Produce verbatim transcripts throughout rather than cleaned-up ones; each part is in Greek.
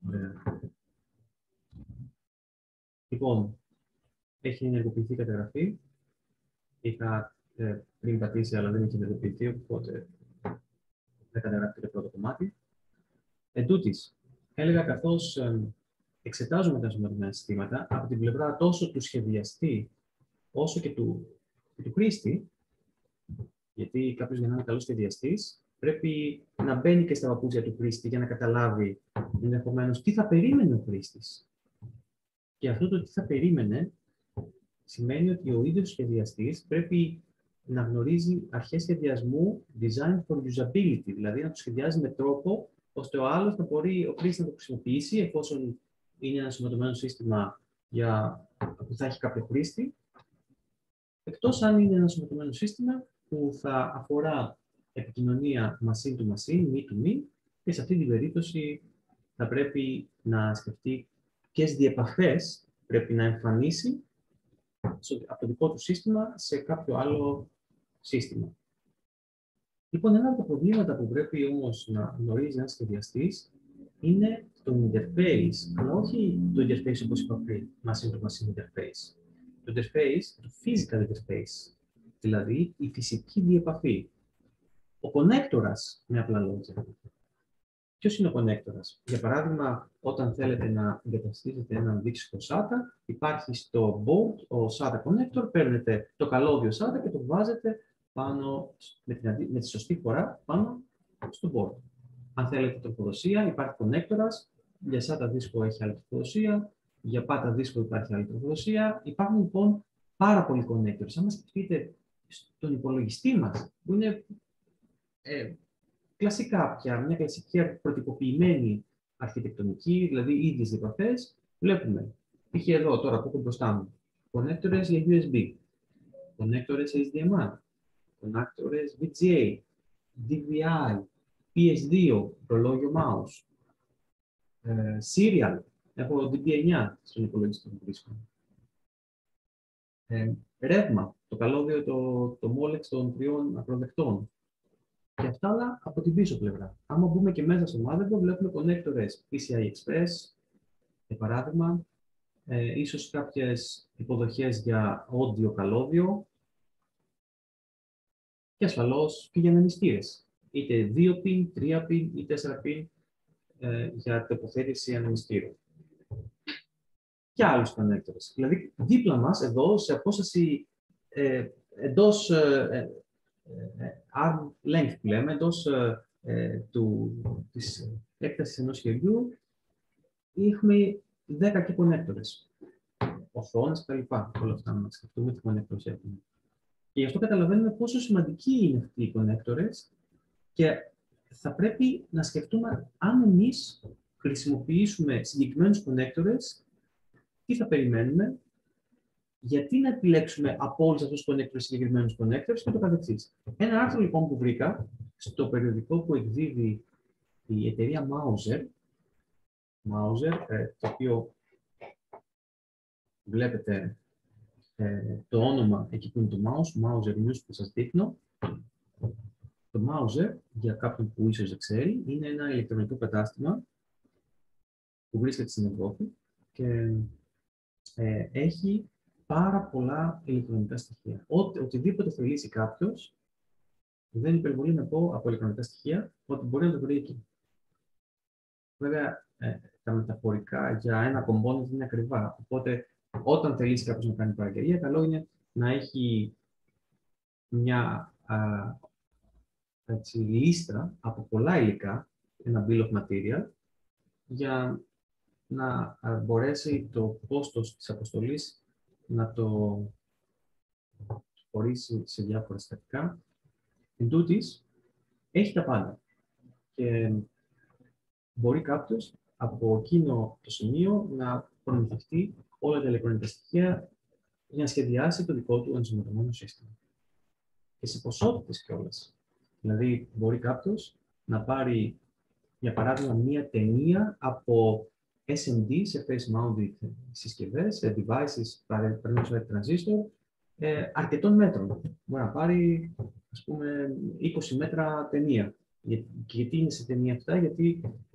Ωραία. Λοιπόν, έχει ενεργοποιηθεί η καταγραφή. Είχα ε, πριν πατήσει, αλλά δεν είχε ενεργοποιηθεί, οπότε δεν καταγράφει το πρώτο κομμάτι. Εν τούτης, έλεγα καθώς ε, εξετάζουμε τα ενσωματωμένα συστήματα από την πλευρά τόσο του σχεδιαστή όσο και του, και του χρήστη, γιατί κάποιος για να είναι καλός σχεδιαστής πρέπει να μπαίνει και στα παπούτσια του χρήστη για να καταλάβει ενδεχομένως τι θα περίμενε ο χρήστης. Και αυτό το τι θα περίμενε σημαίνει ότι ο ίδιος σχεδιαστής πρέπει να γνωρίζει αρχές σχεδιασμού design for usability, δηλαδή να το σχεδιάζει με τρόπο ώστε ο άλλος να μπορεί, ο χρήστης να το χρησιμοποιήσει εφόσον είναι ένα ενσωματωμένο σύστημα για, που θα έχει κάποιο χρήστη, εκτός αν είναι ένα ενσωματωμένο σύστημα που θα αφορά επικοινωνία machine to machine, me to me, και σε αυτή την περίπτωση θα πρέπει να σκεφτεί ποιες διεπαφές πρέπει να εμφανίσει από το δικό του σύστημα σε κάποιο άλλο σύστημα. Λοιπόν, ένα από τα προβλήματα που πρέπει όμως να γνωρίζει ένας σχεδιαστής είναι το interface, αλλά όχι το interface όπως είπα πριν, machine to machine interface. Το interface, το physical interface, δηλαδή η φυσική διεπαφή. Ο κονέκτορας, με απλά λόγια. Ποιος είναι ο κονέκτορας? Για παράδειγμα, όταν θέλετε να εγκαταστήσετε έναν αντίστοιχο σάτα, υπάρχει στο board ο σάτα connector, παίρνετε το καλώδιο σάτα και το βάζετε πάνω, με, την, με τη σωστή φορά πάνω στο board. Αν θέλετε τροφοδοσία, υπάρχει κονέκτορας, για σάτα δίσκο έχει άλλη τροφοδοσία, για πάτα δίσκο υπάρχει άλλη τροφοδοσία. Υπάρχουν λοιπόν πάρα πολλοί connectors. Αν σκεφτείτε στον υπολογιστή μας, που είναι ε, κλασικά πια, μια κλασική προτυποποιημένη αρχιτεκτονική, δηλαδή οι ίδιες διεπαφές, βλέπουμε. Π.χ. εδώ τώρα που έχω μπροστά μου, κονέκτορες για γιου ες μπι, κονέκτορες έιτς ντι εμ άι, κονέκτορες βι τζι έι, ντι βι άι, πι ες δύο, ρολόγιο mouse, ε, serial, έχω ντι πι εννιά στον υπολογιστή που βρίσκομαι. Ε, ρεύμα, το καλώδιο, το, το Molex των τριών ακροδεκτών. Και αυτά όλα από την πίσω πλευρά. Άμα μπούμε και μέσα στο motherboard, βλέπουμε κονέκτορες πι σι άι Express, για παράδειγμα, ε, ίσως κάποιες υποδοχές για audio καλώδιο και ασφαλώς και για ανεμιστήρες. Είτε δύο πιν, τρία πιν ή τέσσερα πιν ε, για τοποθέτηση ανεμιστήρων. Και άλλους κονέκτορες. Δηλαδή, δίπλα μας, εδώ, σε απόσταση ε, εντός ε, ε, arm length που λέμε, εντός ε, του, της έκτασης ενός χεριού, έχουμε δέκα και κονέκτορες. Οθόνες κτλ. Όλα αυτά να σκεφτούμε τι κονέκτορες έχουμε. Και γι' αυτό καταλαβαίνουμε πόσο σημαντικοί είναι αυτοί οι κονέκτορες και θα πρέπει να σκεφτούμε αν εμείς χρησιμοποιήσουμε συγκεκριμένους κονέκτορες, τι θα περιμένουμε, γιατί να επιλέξουμε από όλους αυτούς τους κονέκτορες συγκεκριμένους κονέκτορες και το καθεξής. Ένα άρθρο λοιπόν που βρήκα στο περιοδικό που εκδίδει η εταιρεία Mouser, Mouser, το οποίο βλέπετε ε, το όνομα εκεί που είναι το mouse, Mouser News που σας δείχνω. Το Mouser, για κάποιον που ίσως δεν ξέρει, είναι ένα ηλεκτρονικό κατάστημα που βρίσκεται στην Ευρώπη και ε, έχει πάρα πολλά ηλεκτρονικά στοιχεία. Ότι, οτιδήποτε θελήσει κάποιος, δεν υπερβολεί να πω από ηλεκτρονικά στοιχεία, ότι μπορεί να το βρει εκεί. Βέβαια, ε, τα μεταφορικά για ένα component είναι ακριβά. Οπότε, όταν θελήσει κάποιος να κάνει παραγγελία, καλό είναι να έχει μια α, έτσι, λίστρα από πολλά υλικά, ένα bill of material, για να α, μπορέσει το κόστος της αποστολής να το χωρίσει σε διάφορα συστατικά. Εν τούτης, έχει τα πάντα. Και μπορεί κάποιος από εκείνο το σημείο να προμηθευτεί όλα τα ηλεκτρονικά στοιχεία για να σχεδιάσει το δικό του ενσωματωμένο σύστημα. Και σε ποσότητες κιόλας. Δηλαδή, μπορεί κάποιος να πάρει, για παράδειγμα, μία ταινία από ες εμ ντι σε face-mounted συσκευές, σε devices, παραδείγματος transistor, ε, αρκετών μέτρων. Μπορεί να πάρει, ας πούμε, είκοσι μέτρα ταινία. Και γιατί είναι σε ταινία αυτά, γιατί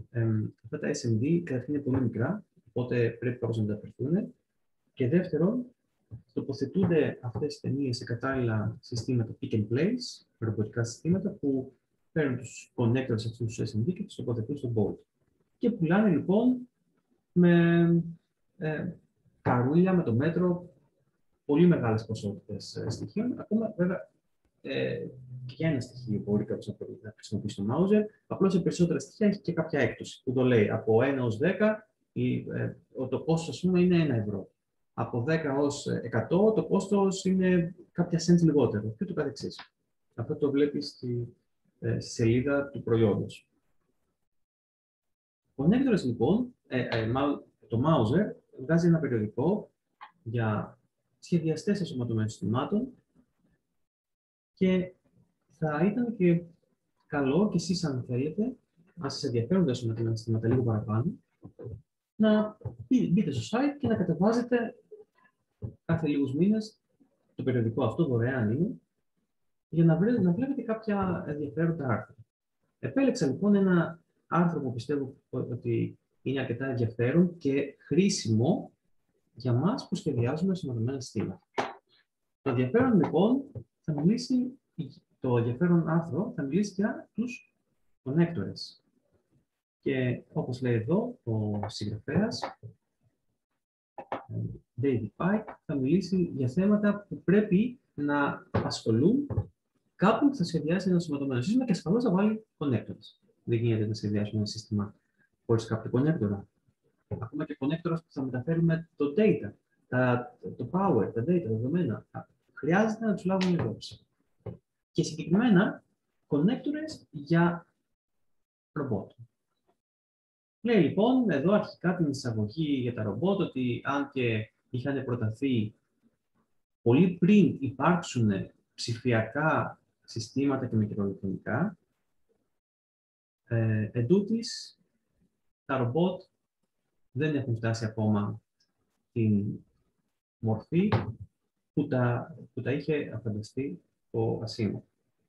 ε, αυτά τα ες εμ ντι καταρχήν είναι πολύ μικρά, οπότε πρέπει κάπως να μεταφερθούν. Και δεύτερον, τοποθετούνται αυτές τις ταινίες σε κατάλληλα συστήματα pick and place, ρομποτικά συστήματα που παίρνουν τους connectors αυτούς τους ες εμ ντι και τους τοποθετούν στο board. Και πουλάνε λοιπόν με ε, καρούλια, με το μέτρο, πολύ μεγάλες ποσότητες ε, στοιχείων. Ακόμα βέβαια ε, και για ένα στοιχείο μπορεί κάποιος να χρησιμοποιήσει το Mauser, απλώς σε περισσότερα στοιχεία έχει και κάποια έκπτωση που το λέει από ένα ως δέκα, η, ε, το κόστος ας πούμε είναι ένα ευρώ. Από δέκα ως εκατό το κόστος είναι κάποια cents λιγότερο και το καθεξής. Αυτό το βλέπεις στη, ε, στη σελίδα του προϊόντος. Ο Connectors λοιπόν, ε, ε, το Mauser βγάζει ένα περιοδικό για σχεδιαστές ενσωματωμένων συστημάτων και θα ήταν και καλό και εσείς αν θέλετε, αν σας ενδιαφέρουν τα ενσωματωμένα συστήματα λίγο παραπάνω, να μπείτε στο site και να κατεβάζετε κάθε λίγους μήνες το περιοδικό αυτό, δωρεάν είναι, για να, βρε, να βλέπετε κάποια ενδιαφέροντα άρθρα. Επέλεξα λοιπόν ένα άρθρο που πιστεύω ότι είναι αρκετά ενδιαφέρον και χρήσιμο για μας που σχεδιάζουμε ενσωματωμένα συστήματα. Το ενδιαφέρον λοιπόν θα μιλήσει, το ενδιαφέρον άρθρο θα μιλήσει για τους connectors. Και όπως λέει εδώ ο συγγραφέας, David Pike, θα μιλήσει για θέματα που πρέπει να ασχολούν κάπου που θα σχεδιάσει ένα ενσωματωμένο σύστημα και ασφαλώς θα βάλει connectors. Δεν γίνεται να σχεδιάσουμε ένα σύστημα χωρίς κάποιο connector. Ακόμα και connectors που θα μεταφέρουμε το data, τα, το power, τα data, τα δεδομένα. Χρειάζεται να τους λάβουμε υπόψη. Και συγκεκριμένα connectors για ρομπότ. Λέει λοιπόν εδώ αρχικά την εισαγωγή για τα ρομπότ ότι αν και είχαν προταθεί πολύ πριν υπάρξουν ψηφιακά συστήματα και μικροελεκτρονικά, ε, εντούτοις τα ρομπότ δεν έχουν φτάσει ακόμα την μορφή που τα, που τα είχε φανταστεί ο Ασίμοβ.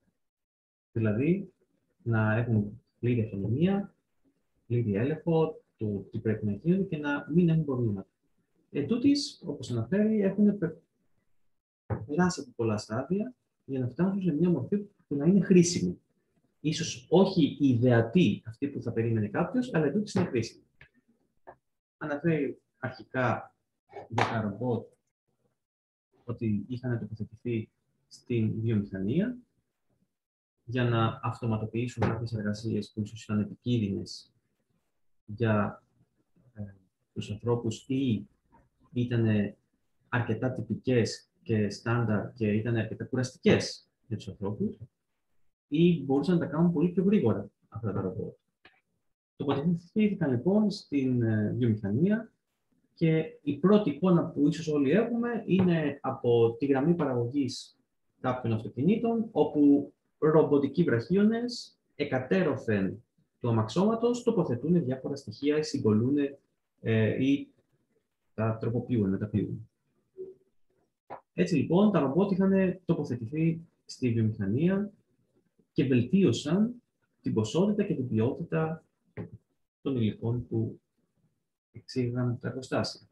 Δηλαδή, να έχουν πλήρη αυτονομία, πλήρη έλεγχο του τι πρέπει να γίνει και να μην έχουν προβλήματα. Εντούτοις, όπως αναφέρει, έχουν περάσει από πολλά στάδια για να φτάσουν σε μια μορφή που να είναι χρήσιμη. Ίσως όχι η ιδεατή αυτή που θα περίμενε κάποιος, αλλά εντούτοις είναι χρήσιμη. Αναφέρει αρχικά για τα ρομπότ ότι είχαν τοποθετηθεί στην βιομηχανία για να αυτοματοποιήσουν κάποιες εργασίες που ίσως ήταν επικίνδυνες για ε, τους ανθρώπους ή ήταν αρκετά τυπικές και στάνταρ και ήταν αρκετά κουραστικές για τους ανθρώπους ή μπορούσαν να τα κάνουν πολύ πιο γρήγορα αυτά τα ρομπότ. Τοποθετήθηκαν λοιπόν στην ε, βιομηχανία και η πρώτη εικόνα που ίσως όλοι έχουμε είναι από τη γραμμή παραγωγής κάποιων αυτοκινήτων, όπου ρομποτικοί βραχίονες εκατέρωθεν του αμαξώματος τοποθετούν διάφορα στοιχεία, συγκολούν ε, ή τα τροποποιούν, μεταποιούν. Έτσι λοιπόν τα ρομπότ είχαν τοποθετηθεί στη βιομηχανία και βελτίωσαν την ποσότητα και την ποιότητα των υλικών που εξήγαγαν τα εργοστάσια.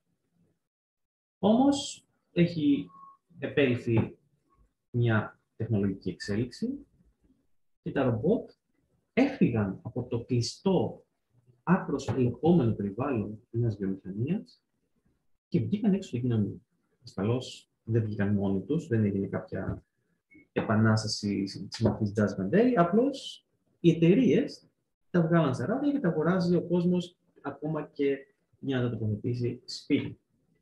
Όμως έχει επέλθει μια τεχνολογική εξέλιξη και τα ρομπότ έφυγαν από το κλειστό, άκρος ελεγχόμενο περιβάλλον μιας βιομηχανίας και βγήκαν έξω στην κοινωνία. Ασφαλώς δεν βγήκαν μόνοι τους, δεν έγινε κάποια επανάσταση της μορφής Judgment Day, απλώς οι εταιρείες τα βγάλαν στα ράδια και τα αγοράζει ο κόσμος ακόμα και για να τα τοποθετήσει σπίτι.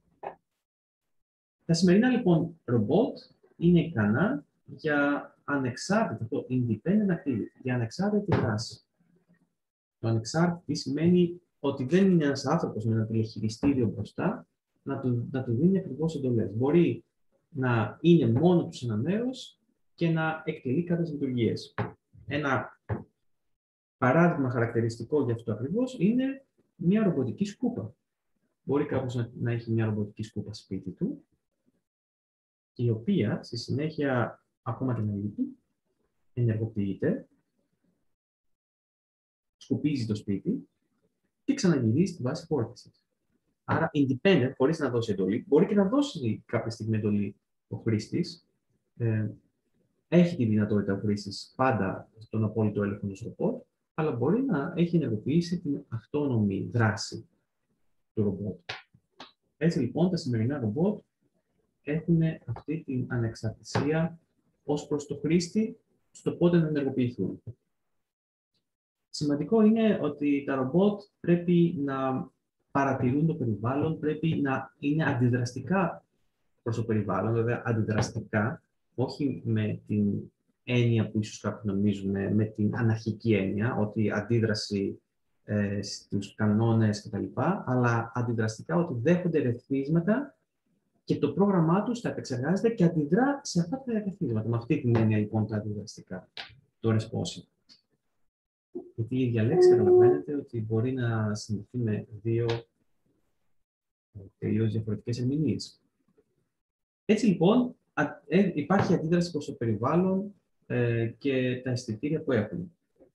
Τα σημερινά λοιπόν ρομπότ είναι ικανά για ανεξάρτητα, το independent activity, για ανεξάρτητη δράση. Το ανεξάρτητη σημαίνει ότι δεν είναι ένας άνθρωπος με ένα τηλεχειριστήριο μπροστά να του, να του δίνει ακριβώς εντολές. Μπορεί να είναι μόνο του σε ένα μέρος και να εκτελεί κάποιες λειτουργίες. Ένα παράδειγμα χαρακτηριστικό για αυτό ακριβώς είναι μια ρομποτική σκούπα. Μπορεί κάποιος να, να έχει μια ρομποτική σκούπα σπίτι του, η οποία στη συνέχεια, ακόμα και να λείπει, ενεργοποιείται, σκουπίζει το σπίτι και ξαναγυρίζει στη βάση φόρτισης. Άρα, independent, χωρίς να δώσει εντολή, μπορεί και να δώσει κάποια στιγμή εντολή ο χρήστης. Ε, έχει τη δυνατότητα ο χρήστης πάντα στον απόλυτο έλεγχο ενός ρομπότ, αλλά μπορεί να έχει ενεργοποιήσει την αυτόνομη δράση του ρομπότ. Έτσι λοιπόν, τα σημερινά ρομπότ έχουν αυτή την ανεξαρτησία ως προς το χρήστη στο πότε να ενεργοποιηθούν. Σημαντικό είναι ότι τα ρομπότ πρέπει να παρατηρούν το περιβάλλον, πρέπει να είναι αντιδραστικά προς το περιβάλλον, βέβαια αντιδραστικά, όχι με την έννοια που ίσως κάποιοι νομίζουν, με την αναρχική έννοια, ότι αντίδραση ε, στους κανόνες κτλ., αλλά αντιδραστικά ότι δέχονται ρεθίσματα και το πρόγραμμά τους τα επεξεργάζεται και αντιδρά σε αυτά τα ρεθίσματα. Με αυτή την έννοια λοιπόν τα αντιδραστικά, το responsive. Γιατί η ίδια λέξη καταλαβαίνετε ότι μπορεί να συνδεθεί με δύο τελείως διαφορετικές ερμηνείες. Έτσι λοιπόν, υπάρχει αντίδραση προς το περιβάλλον ε, και τα αισθητήρια που έχουν.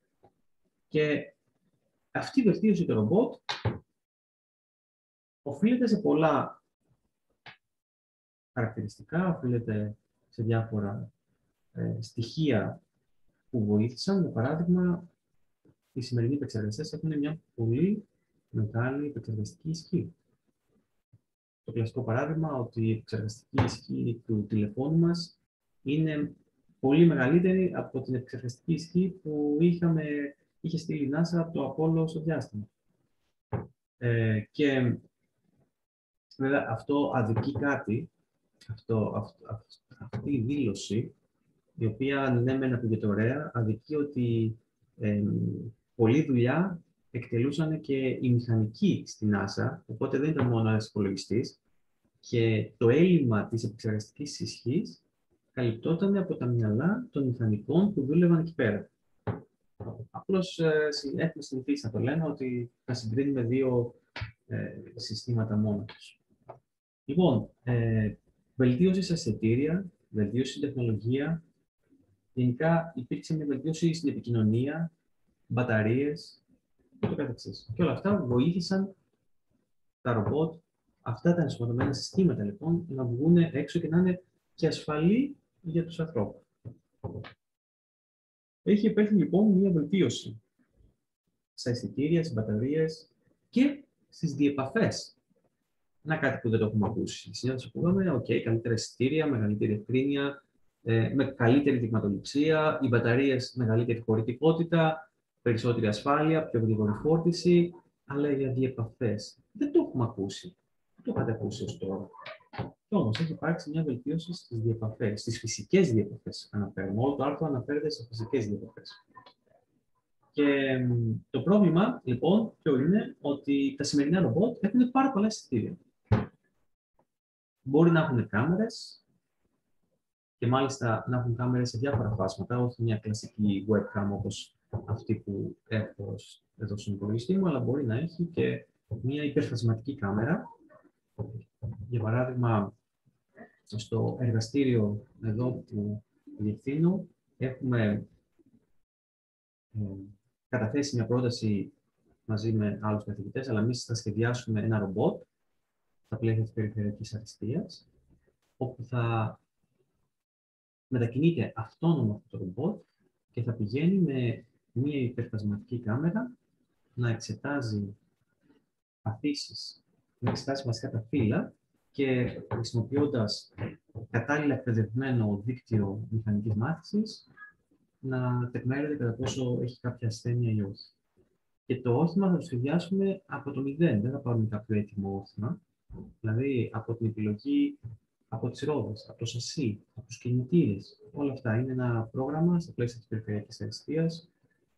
Και αυτή η βελτίωση του ρομπότ οφείλεται σε πολλά χαρακτηριστικά, οφείλεται σε διάφορα ε, στοιχεία που βοήθησαν. Για παράδειγμα, οι σημερινοί επεξεργαστές έχουν μια πολύ μεγάλη επεξεργαστική ισχύ. Το κλασικό παράδειγμα ότι η επεξεργαστική ισχύ του τηλεφώνου μας είναι πολύ μεγαλύτερη από την επεξεργαστική ισχύ που είχαμε, είχε στείλει η NASA από το Απόλλω στο διάστημα. Ε, και βέβαια αυτό αδικεί κάτι, αυτό, αυτό, αυτό, αυτή η δήλωση, η οποία ναι μεν ακούγεται ωραία, αδικεί ότι ε, πολλή δουλειά εκτελούσαν και οι μηχανικοί στην NASA, οπότε δεν ήταν μόνο ένας υπολογιστής, και το έλλειμμα της επεξεργαστικής ισχύς καλυπτόταν από τα μυαλά των μηχανικών που δούλευαν εκεί πέρα. Απλώς ε, έχουμε συνηθίσει να το λέμε ότι θα συγκρίνουμε δύο ε, συστήματα μόνο τους. Λοιπόν, ε, βελτίωση σε αισθητήρια, βελτίωση στην τεχνολογία, γενικά υπήρξε μια βελτίωση στην επικοινωνία, μπαταρίες και το καθεξής. Και όλα αυτά βοήθησαν τα ρομπότ, αυτά τα ενσωματωμένα συστήματα λοιπόν, να βγουν έξω και να είναι και ασφαλή για τους ανθρώπους. Έχει υπέρχει λοιπόν μια βελτίωση στα αισθητήρια, στις μπαταρίες και στις διεπαφές. Να κάτι που δεν το έχουμε ακούσει. Συνήθως ακούγαμε, OK, καλύτερα αισθητήρια, μεγαλύτερη ευκρίνεια, ε, με καλύτερη δειγματοληψία, οι μπαταρίες μεγαλύτερη χωρητικότητα, περισσότερη ασφάλεια, πιο γρήγορη φόρτιση, αλλά για διεπαφές. Δεν το έχουμε ακούσει. Δεν το είχατε ακούσει ως τώρα. Και όμως έχει υπάρξει μια βελτίωση στις διεπαφές, στις φυσικές διεπαφές αναφέρουμε. Όλο το άρθρο αναφέρεται σε φυσικές διεπαφές. Και το πρόβλημα, λοιπόν, ποιο είναι, ότι τα σημερινά ρομπότ έχουν πάρα πολλά αισθητήρια. Μπορεί να έχουν κάμερες και μάλιστα να έχουν κάμερες σε διάφορα φάσματα, όχι μια κλασική webcam όπως αυτή που έχω εδώ στον υπολογιστή μου, αλλά μπορεί να έχει και μια υπερφασματική κάμερα. Για παράδειγμα, στο εργαστήριο εδώ που διευθύνω, έχουμε ε, καταθέσει μια πρόταση μαζί με άλλους καθηγητές, αλλά εμείς θα σχεδιάσουμε ένα ρομπότ στα πλαίσια της περιφερειακής αριστείας, όπου θα μετακινείται αυτόνομα αυτό το ρομπότ και θα πηγαίνει με μια υπερφασματική κάμερα να εξετάζει παθήσεις, να εξετάσει βασικά τα φύλλα και χρησιμοποιώντας κατάλληλα εκπαιδευμένο δίκτυο μηχανικής μάθησης να τεκμέρεται κατά πόσο έχει κάποια ασθένεια ή όχι. Και το όχημα θα το σχεδιάσουμε από το μηδέν, δεν θα πάρουμε κάποιο έτοιμο όχημα. Δηλαδή από την επιλογή, από τις ρόδες, από το σασί, από τους κινητήρες. Όλα αυτά είναι ένα πρόγραμμα στα πλαίσια της περιφερειακής αριστείας,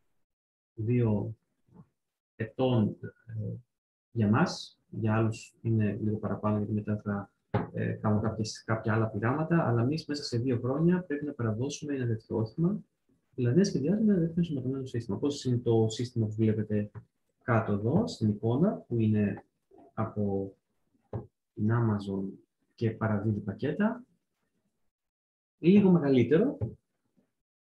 δύο ετών ε, για μας, για άλλους είναι λίγο παραπάνω, γιατί μετά θα ε, κάνουμε κάποιες, κάποια άλλα πειράματα, αλλά εμείς μέσα σε δύο χρόνια πρέπει να παραδώσουμε ένα τέτοιο όχημα, δηλαδή να σχεδιάζουμε ένα τέτοιο ενσωματωμένο σύστημα. Πώς είναι το σύστημα που βλέπετε κάτω εδώ, στην εικόνα, που είναι από την Amazon και παραδίδει πακέτα, λίγο μεγαλύτερο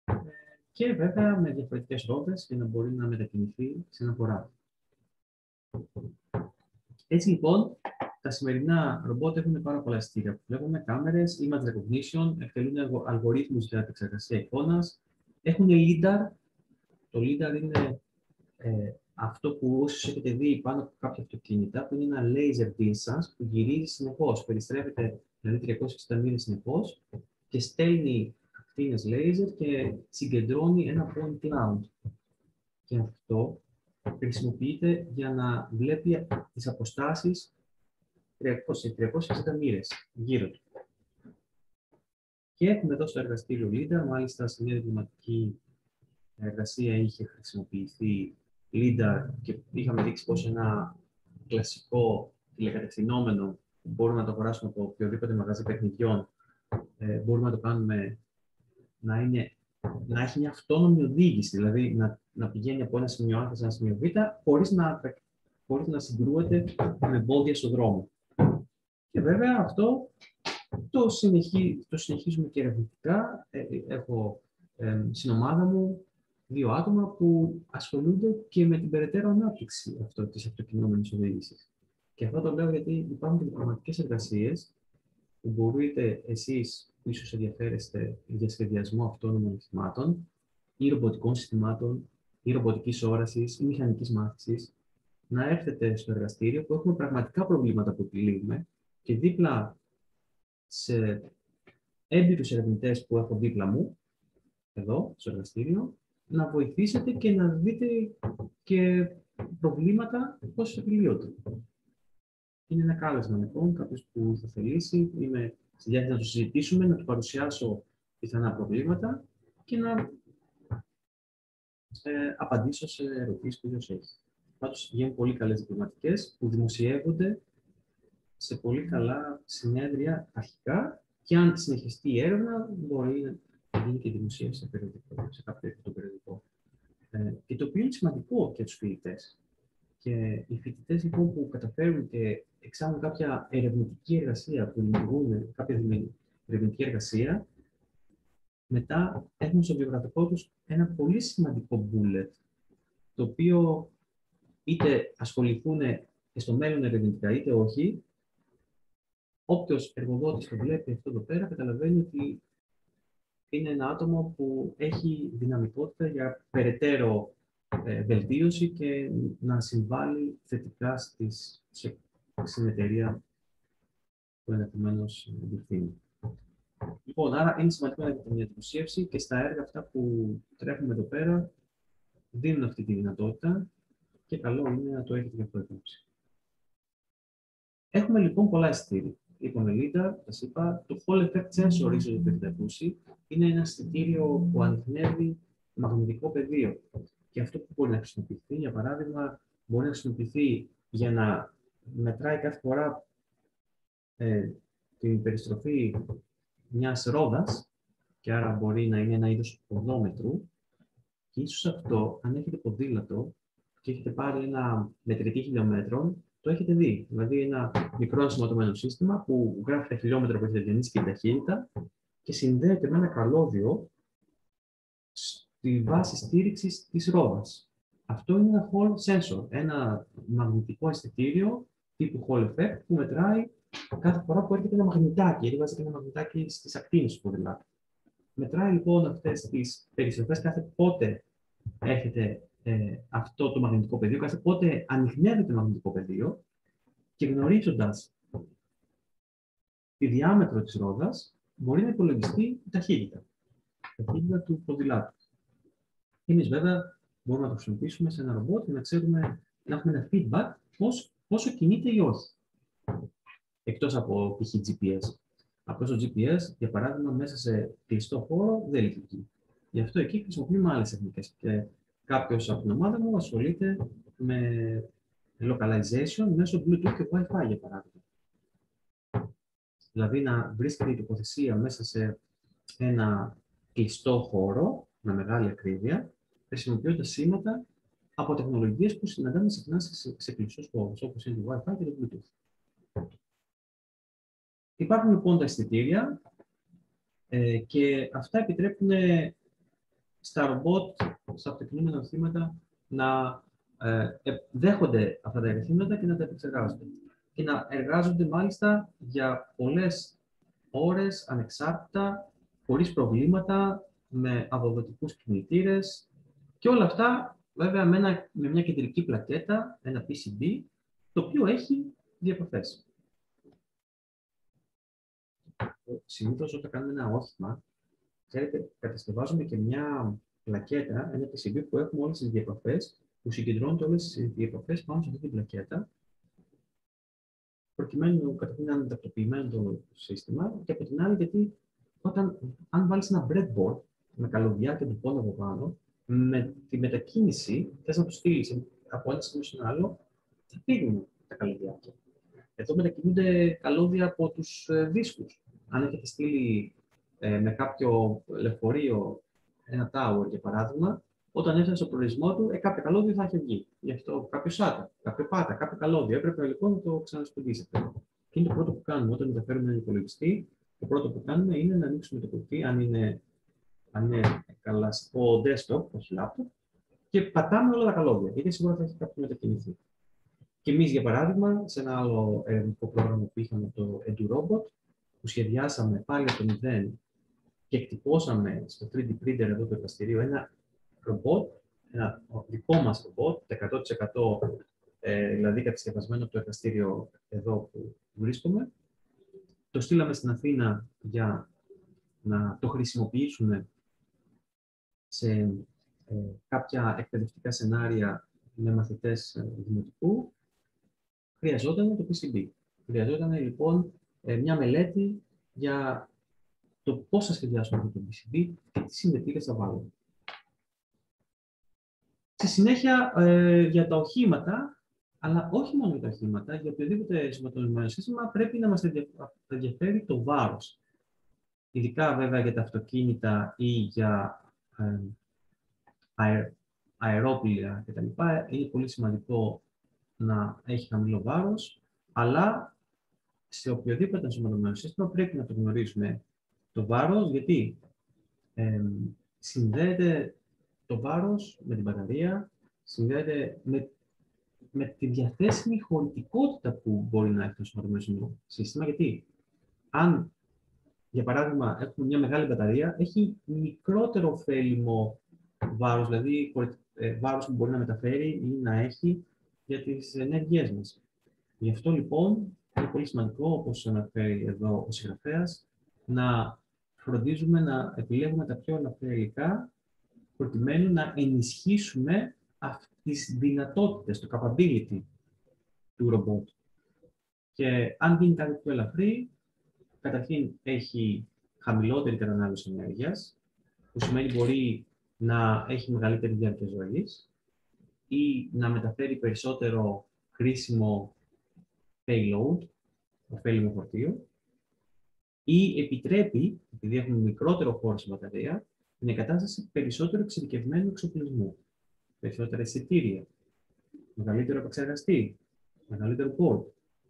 και βέβαια με διαφορετικές ρόδες για να μπορεί να μετακινηθεί σε ένα χωράφι. Έτσι λοιπόν, τα σημερινά ρομπότ έχουν πάρα πολλά εισιτήρια. Βλέπουμε κάμερες, image recognition, εκτελούν αλγορίθμους για επεξεργασία εικόνας, έχουν lidar. Το lidar είναι ε, αυτό που όσοι έχετε δει πάνω από κάποια αυτοκίνητα, που είναι ένα laser distance που γυρίζει συνεχώς, περιστρέφεται δηλαδή τριακόσιες εξήντα μοίρες συνεχώς και στέλνει ακτίνες laser και συγκεντρώνει ένα point cloud. Και αυτό χρησιμοποιείται για να βλέπει τις αποστάσεις τριακόσιες εξήντα μοίρες γύρω του. Και έχουμε εδώ στο εργαστήριο lidar, μάλιστα σε μια διπλωματική εργασία είχε χρησιμοποιηθεί lidar και είχαμε δείξει πως ένα κλασικό τηλεκατευθυνόμενο που μπορούμε να το αγοράσουμε από οποιοδήποτε μαγαζί παιχνιδιών, ε, μπορούμε να το κάνουμε να, είναι, να έχει μια αυτόνομη οδήγηση, δηλαδή να, να πηγαίνει από ένα σημείο Α σε ένα σημείο Β, χωρίς να, χωρίς να συγκρούεται με εμπόδια στον δρόμο. Και βέβαια αυτό το, συνεχί, το συνεχίζουμε και ερευνητικά. Ε, έχω ε, στην ομάδα μου δύο άτομα που ασχολούνται και με την περαιτέρω ανάπτυξη αυτό, της αυτοκινούμενης οδήγησης. Και αυτό το λέω γιατί υπάρχουν και διπλωματικές εργασίες που μπορείτε εσείς που ίσως ενδιαφέρεστε για σχεδιασμό αυτόνομων συστημάτων ή ρομποτικών συστημάτων ή ρομποτικής όρασης ή μηχανικής μάθησης να έρθετε στο εργαστήριο που έχουμε πραγματικά προβλήματα που επιλύουμε και δίπλα σε έμπειρους ερευνητές που έχω δίπλα μου, εδώ στο εργαστήριο, να βοηθήσετε και να δείτε και προβλήματα πώς επιλύονται. Είναι ένα κάλεσμα λοιπόν, κάποιος που θα θελήσει, είμαι στη διάθεση να το συζητήσουμε, να του παρουσιάσω πιθανά προβλήματα και να ε, απαντήσω σε ερωτήσεις που ίσως έχει. Πάντως γίνουν πολύ καλές διπλωματικές που δημοσιεύονται σε πολύ καλά συνέδρια αρχικά και αν συνεχιστεί η έρευνα μπορεί να γίνει και δημοσίευση σε, περιοδικό, σε κάποιο το περιοδικό. Ε, και το οποίο είναι σημαντικό για τους φοιτητές. Και οι φοιτητές λοιπόν, που καταφέρουν και εξάγουν κάποια ερευνητική εργασία, που δημιουργούν κάποια ερευνητική εργασία, μετά έχουν στο βιογραφικό τους ένα πολύ σημαντικό bullet, το οποίο είτε ασχοληθούν στο μέλλον ερευνητικά είτε όχι. Όποιος εργοδότης το βλέπει αυτό εδώ πέρα, καταλαβαίνει ότι είναι ένα άτομο που έχει δυναμικότητα για περαιτέρω ε, βελτίωση και να συμβάλλει θετικά στις, σε, στην εταιρεία που ενδεχομένως διευθύνει. Λοιπόν, άρα είναι σημαντικό να έχετε μια δημοσίευση και στα έργα αυτά που τρέχουμε εδώ πέρα δίνουν αυτή τη δυνατότητα και καλό είναι να το έχετε για αυτό υπόψη. Έχουμε λοιπόν πολλά εισιτήρια. Είπαμε lidar, σας είπα, το Hall Effect Sensor, ίσως το έχετε ακούσει, είναι ένα αισθητήριο που ανοιχνεύει μαγνητικό πεδίο. Και αυτό που μπορεί να χρησιμοποιηθεί, για παράδειγμα, μπορεί να χρησιμοποιηθεί για να μετράει κάθε φορά ε, την περιστροφή μιας ρόδας, και άρα μπορεί να είναι ένα είδος οδόμετρου, και ίσως αυτό, αν έχετε ποδήλατο και έχετε πάρει ένα μετρητή χιλιόμετρων, το έχετε δει. Δηλαδή, ένα μικρό ενσωματωμένο σύστημα που γράφει τα χιλιόμετρα που έχετε διανύσει και την ταχύτητα και συνδέεται με ένα καλώδιο στη βάση στήριξης της ρόδας. Αυτό είναι ένα Hall sensor, ένα μαγνητικό αισθητήριο τύπου Hall effect που μετράει κάθε φορά που έρχεται ένα μαγνητάκι, γιατί βάζετε ένα μαγνητάκι στις ακτίνες του ποδηλάτου. Μετράει λοιπόν αυτές τις περιστροφές κάθε πότε έρχεται ε, αυτό το μαγνητικό πεδίο, κάθε πότε ανιχνεύεται το μαγνητικό πεδίο και γνωρίζοντας τη διάμετρο της ρόδας μπορεί να υπολογιστεί η ταχύτητα, η ταχύτητα του ποδηλάτου. Εμείς βέβαια μπορούμε να το χρησιμοποιήσουμε σε ένα ρομπότ και να ξέρουμε, να έχουμε ένα feedback πώς, πόσο κινείται ή όχι. Εκτός από π.χ. τζι πι ες. Απλώς το τζι πι ες, για παράδειγμα, μέσα σε κλειστό χώρο δεν λειτουργεί. Γι' αυτό εκεί χρησιμοποιούμε άλλες τεχνικές. Και κάποιος από την ομάδα μου ασχολείται με localization μέσω Bluetooth και Wi-Fi, για παράδειγμα. Δηλαδή να βρίσκεται η τοποθεσία μέσα σε ένα κλειστό χώρο με μεγάλη ακρίβεια, χρησιμοποιώντας σήματα από τεχνολογίες που συναντάμε συχνά σε, σε κλειστούς χώρους, όπως είναι το Wi-Fi και το Bluetooth. Υπάρχουν λοιπόν τα αισθητήρια ε, και αυτά επιτρέπουν στα ρομπότ, στα αυτοκινούμενα οχήματα, να ε, ε, δέχονται αυτά τα ερεθίσματα και να τα επεξεργάζονται. Και να εργάζονται μάλιστα για πολλές ώρες ανεξάρτητα, χωρίς προβλήματα, με αποδοτικούς κινητήρες και όλα αυτά βέβαια με, ένα, με μια κεντρική πλακέτα, ένα πι σι μπι, το οποίο έχει διαπαφές. Συνήθως όταν κάνουμε ένα όχημα, ξέρετε, κατασκευάζουμε και μια πλακέτα, ένα πι σι μπι που έχουμε όλες τις διαπαφές, που συγκεντρώνονται όλες τις διαπαφές πάνω σε αυτή την πλακέτα, προκειμένου καταρχήν να είναι τακτοποιημένο το σύστημα, και από την άλλη, γιατί όταν, αν βάλεις ένα breadboard με καλωδιά και ντυπώνα από πάνω, με τη μετακίνηση, θες να το στείλεις από ένα σημείο σε ένα άλλο, θα φύγουν τα καλωδιά. Εδώ μετακινούνται καλώδια από τους ε, δίσκους. Αν έχετε στείλει ε, με κάποιο λεωφορείο ένα tower, για παράδειγμα, όταν έφτασε στο προορισμό του, ε, κάποιο καλώδιο θα έχει βγει. Γι' αυτό κάποιο σάτα, κάποιο πάτα, κάποιο καλώδιο. Έπρεπε λοιπόν να το ξανασπουδίσετε. Και είναι το πρώτο που κάνουμε όταν μεταφέρουμε έναν υπολογιστή. Το πρώτο που κάνουμε είναι να ανοίξουμε το κουτί, αν είναι, αν είναι κλασικό desktop, όχι laptop, και πατάμε όλα τα καλώδια. Γιατί σίγουρα θα έχει κάποιο μετακινηθεί. Και εμείς, για παράδειγμα, σε ένα άλλο ερευνητικό πρόγραμμα που είχαμε, το EduRobot, που σχεδιάσαμε πάλι από το μηδέν και εκτυπώσαμε στο θρι ντι printer εδώ το εργαστηρίο ένα ρομπότ, ένα δικό μας ρομπότ, εκατό τοις εκατό ε, δηλαδή κατασκευασμένο από το εργαστήριο εδώ που βρίσκομαι. Το στείλαμε στην Αθήνα για να το χρησιμοποιήσουμε σε ε, κάποια εκπαιδευτικά σενάρια με μαθητές ε, δημοτικού. Χρειαζόταν το πι σι μπι. Χρειαζόταν λοιπόν ε, μια μελέτη για το πώς θα σχεδιάσουμε αυτό το πι σι μπι και τι συνδετήρες θα βάλουμε. Στη συνέχεια, ε, για τα οχήματα, αλλά όχι μόνο για τα οχήματα, για οποιοδήποτε σωματωμένο σύστημα πρέπει να μας ενδιαφέρει το βάρος. Ειδικά βέβαια για τα αυτοκίνητα ή για ε, αε, αερόπλια κτλ. Είναι πολύ σημαντικό να έχει χαμηλό βάρος, αλλά σε οποιοδήποτε ενσωματωμένο σύστημα πρέπει να το γνωρίζουμε το βάρος, γιατί ε, συνδέεται το βάρος με την μπαταρία, συνδέεται με, με τη διαθέσιμη χωρητικότητα που μπορεί να έχει το ενσωματωμένο σύστημα, γιατί αν, για παράδειγμα, έχουμε μια μεγάλη μπαταρία, έχει μικρότερο ωφέλιμο βάρος, δηλαδή ε, βάρος που μπορεί να μεταφέρει ή να έχει για τις ενέργειές μας. Γι' αυτό λοιπόν είναι πολύ σημαντικό, όπως αναφέρει εδώ ο συγγραφέας, να φροντίζουμε να επιλέγουμε τα πιο ελαφριά υλικά, προκειμένου να ενισχύσουμε τις δυνατότητες, το capability του ρομπότ. Και αν γίνει κάτι πιο ελαφρύ, καταρχήν έχει χαμηλότερη κατανάλωση ενέργειας, που σημαίνει μπορεί να έχει μεγαλύτερη διάρκεια ζωής ή να μεταφέρει περισσότερο χρήσιμο payload, ωφέλιμο φορτίο, ή επιτρέπει, επειδή έχουμε μικρότερο χώρο στην μπαταρία, την εγκατάσταση περισσότερο εξειδικευμένου εξοπλισμού, περισσότερα εισιτήρια, μεγαλύτερο επεξεργαστή, μεγαλύτερο board.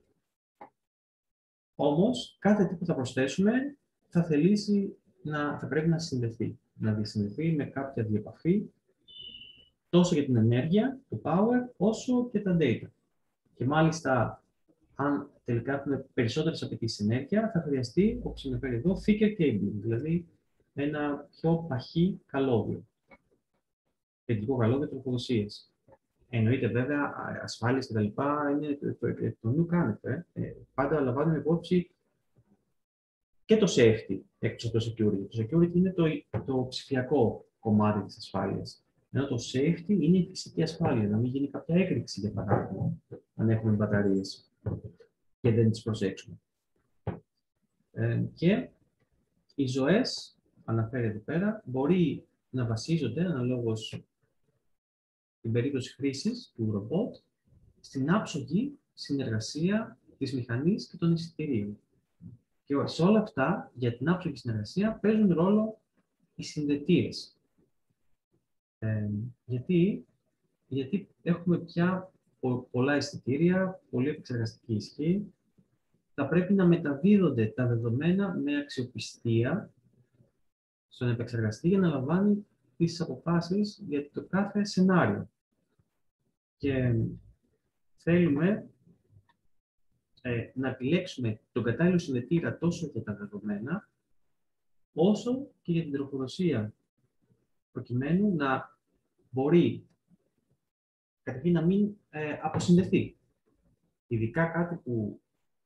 Όμως, κάθε τι που θα προσθέσουμε θα θελήσει να, θα πρέπει να συνδεθεί. Να διασυνδεθεί με κάποια διεπαφή, τόσο για την ενέργεια, το power, όσο και τα data. Και μάλιστα, αν τελικά έχουμε περισσότερες απαιτήσεις ενέργεια, θα χρειαστεί, όπως αναφέρει εδώ, thicker cabling, δηλαδή ένα πιο παχύ καλώδιο. Κεντρικό καλώδιο τροφοδοσίας. Εννοείται βέβαια ασφάλειες και τα λοιπά είναι το, το νου κάνετε. Ε, πάντα λαμβάνουμε υπόψη και το safety έξω από το security. Το security είναι το, το ψηφιακό κομμάτι της ασφάλειας. Ενώ το safety είναι η φυσική ασφάλεια, να μην γίνει κάποια έκρηξη, για παράδειγμα, αν έχουμε μπαταρίες και δεν τις προσέξουμε. Ε, και οι ζωές, αναφέρει εδώ πέρα, μπορεί να βασίζονται, αναλόγως την περίπτωση χρήσης του ρομπότ, στην άψογη συνεργασία της μηχανής και των εισιτηρίων. Και σε όλα αυτά, για την άψογη συνεργασία, παίζουν ρόλο οι συνδετήρες. Ε, γιατί, γιατί έχουμε πια πολλά εισιτήρια, πολλή επεξεργαστική ισχύ, θα πρέπει να μεταδίδονται τα δεδομένα με αξιοπιστία στον επεξεργαστή για να λαμβάνει τις αποφάσεις για το κάθε σενάριο. Και θέλουμε ε, να επιλέξουμε τον κατάλληλο συνδετήρα τόσο για τα δεδομένα, όσο και για την τροφοδοσία, προκειμένου να μπορεί καταρχήν να μην ε, αποσυνδεθεί. Ειδικά κάτι που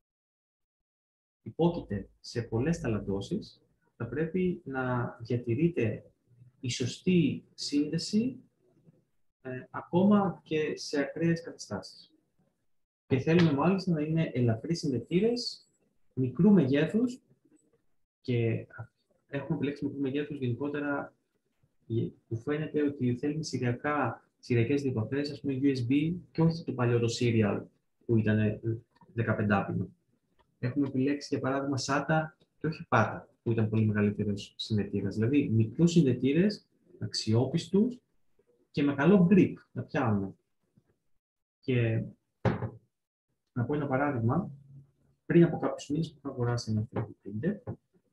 υπόκειται σε πολλές ταλαντώσεις, θα πρέπει να διατηρείται η σωστή σύνδεση ε, ακόμα και σε ακραίες καταστάσεις. Και θέλουμε μάλιστα να είναι ελαφρύς συνδετήρες, μικρού μεγέθους, και έχουμε επιλέξει μικρού μεγέθους γενικότερα που φαίνεται ότι θέλουμε σειριακά, σειριακές διεπαφές, ας πούμε γιου ες μπι, και όχι το παλιό το serial που ήταν δεκαπέντε πίνο. Έχουμε επιλέξει για παράδειγμα σάτα και όχι πάτα, που ήταν πολύ μεγαλύτερος συνδετήρας. Δηλαδή μικρούς συνδετήρες, αξιόπιστους και με καλό grip να πιάνουν. Και να πω ένα παράδειγμα, πριν από κάποιους μήνες που είχα αγοράσει ένα θρι ντι printer,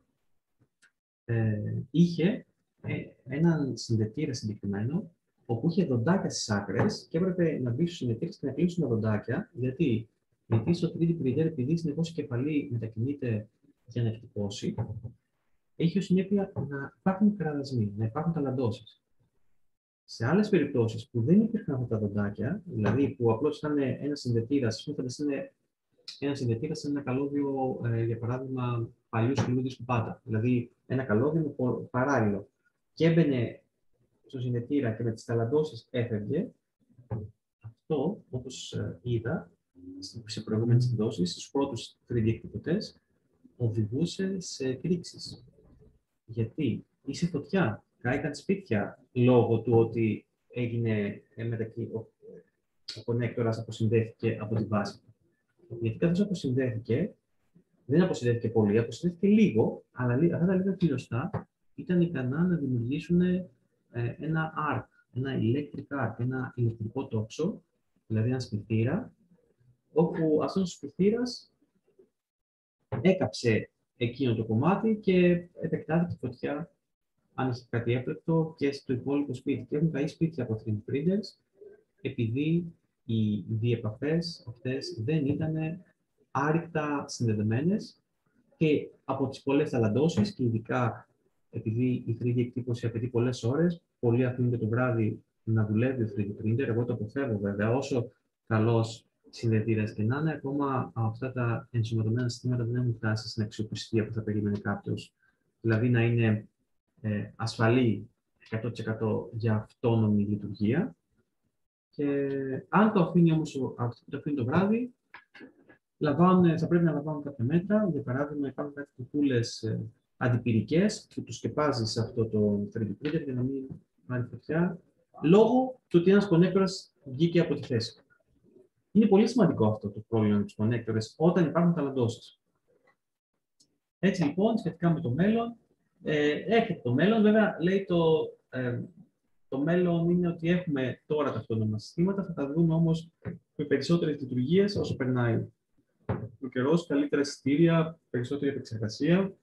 ε, είχε ε, έναν συνδετήρα συγκεκριμένο, όπου είχε δοντάκια στις άκρες και έπρεπε να μπει στους συνδετήρες και να κλείσουν τα δοντάκια. Γιατί, γιατί στο θρι ντι printer, επειδή συνεχώς η κεφαλή μετακινείται για να εκτυπώσει, έχει ως συνέπεια να υπάρχουν κραδασμοί, να υπάρχουν ταλαντώσεις. Σε άλλες περιπτώσεις που δεν υπήρχαν αυτά τα δοντάκια, δηλαδή που απλώς ήταν ένα συνδετήρα, ας πούμε, είναι ένα συνδετήρα σε ένα καλώδιο, ε, για παράδειγμα, παλιού σκληρού δίσκου πάτα. Δηλαδή, ένα καλώδιο με παράλληλο. Και έμπαινε στο συνδετήρα και με τις ταλαντώσεις έφευγε. Αυτό, όπως ε, είδα σε προηγούμενες εκδόσεις, στους πρώτους θρι ντι εκτυπωτές, οδηγούσε σε εκρήξεις. Γιατί είσαι φωτιά, κάηκαν σπίτια λόγω του ότι έγινε ε, μετακύ... ο, ο κονέκτορας αποσυνδέθηκε από τη βάση. Γιατί καθώς αποσυνδέθηκε, δεν αποσυνδέθηκε πολύ, αποσυνδέθηκε λίγο, αλλά αυτά τα λίγα κλωστά ήταν ικανά να δημιουργήσουν ε, ένα arc, ένα electric arc, ένα ηλεκτρικό τόξο, δηλαδή ένα σπιθήρα, όπου αυτός ο σπιθήρας έκαψε εκείνο το κομμάτι και επεκτάθηκε φωτιά, αν είχε κάτι έπλεκτο, και στο υπόλοιπο σπίτι. Και έχουν καεί σπίτια από θρι ντι printers, επειδή οι διεπαφές αυτές δεν ήταν άρρηκτα συνδεδεμένες και από τις πολλές ταλαντώσεις, και ειδικά επειδή η θρι ντι εκτύπωση απαιτεί πολλές ώρες, πολλοί αφήνουν το βράδυ να δουλεύει ο θρι ντι printer. Εγώ το αποφεύγω βέβαια, όσο καλός συνδετήρας και να είναι, ακόμα αυτά τα ενσωματωμένα συστήματα δεν έχουν φτάσει στην αξιοπιστία που θα περίμενε κάποιος. Δηλαδή να είναι ε, ασφαλή εκατό τοις εκατό για αυτόνομη λειτουργία. Και αν το αφήνει όμως το, αφήνει το βράδυ, λαμβάνουν, θα πρέπει να λαμβάνουν κάποια μέτρα. Για παράδειγμα, υπάρχουν κάτι κουκούλες ε, αντιπυρικές που τους σκεπάζει σε αυτό το θρι ντι printer για να μην πάρει φωτιά, λόγω του ότι ένας κονέκτορας βγήκε από τη θέση. Είναι πολύ σημαντικό αυτό το πρόβλημα με τους κονέκτορες όταν υπάρχουν ταλαντώσεις. Έτσι λοιπόν, σχετικά με το μέλλον, ε, έρχεται το μέλλον. Βέβαια, λέει το, ε, το μέλλον είναι ότι έχουμε τώρα τα αυτόνομα συστήματα, θα τα δούμε όμως με περισσότερες λειτουργίες όσο περνάει ο καιρός, καλύτερα εισιτήρια, περισσότερη επεξεργασία,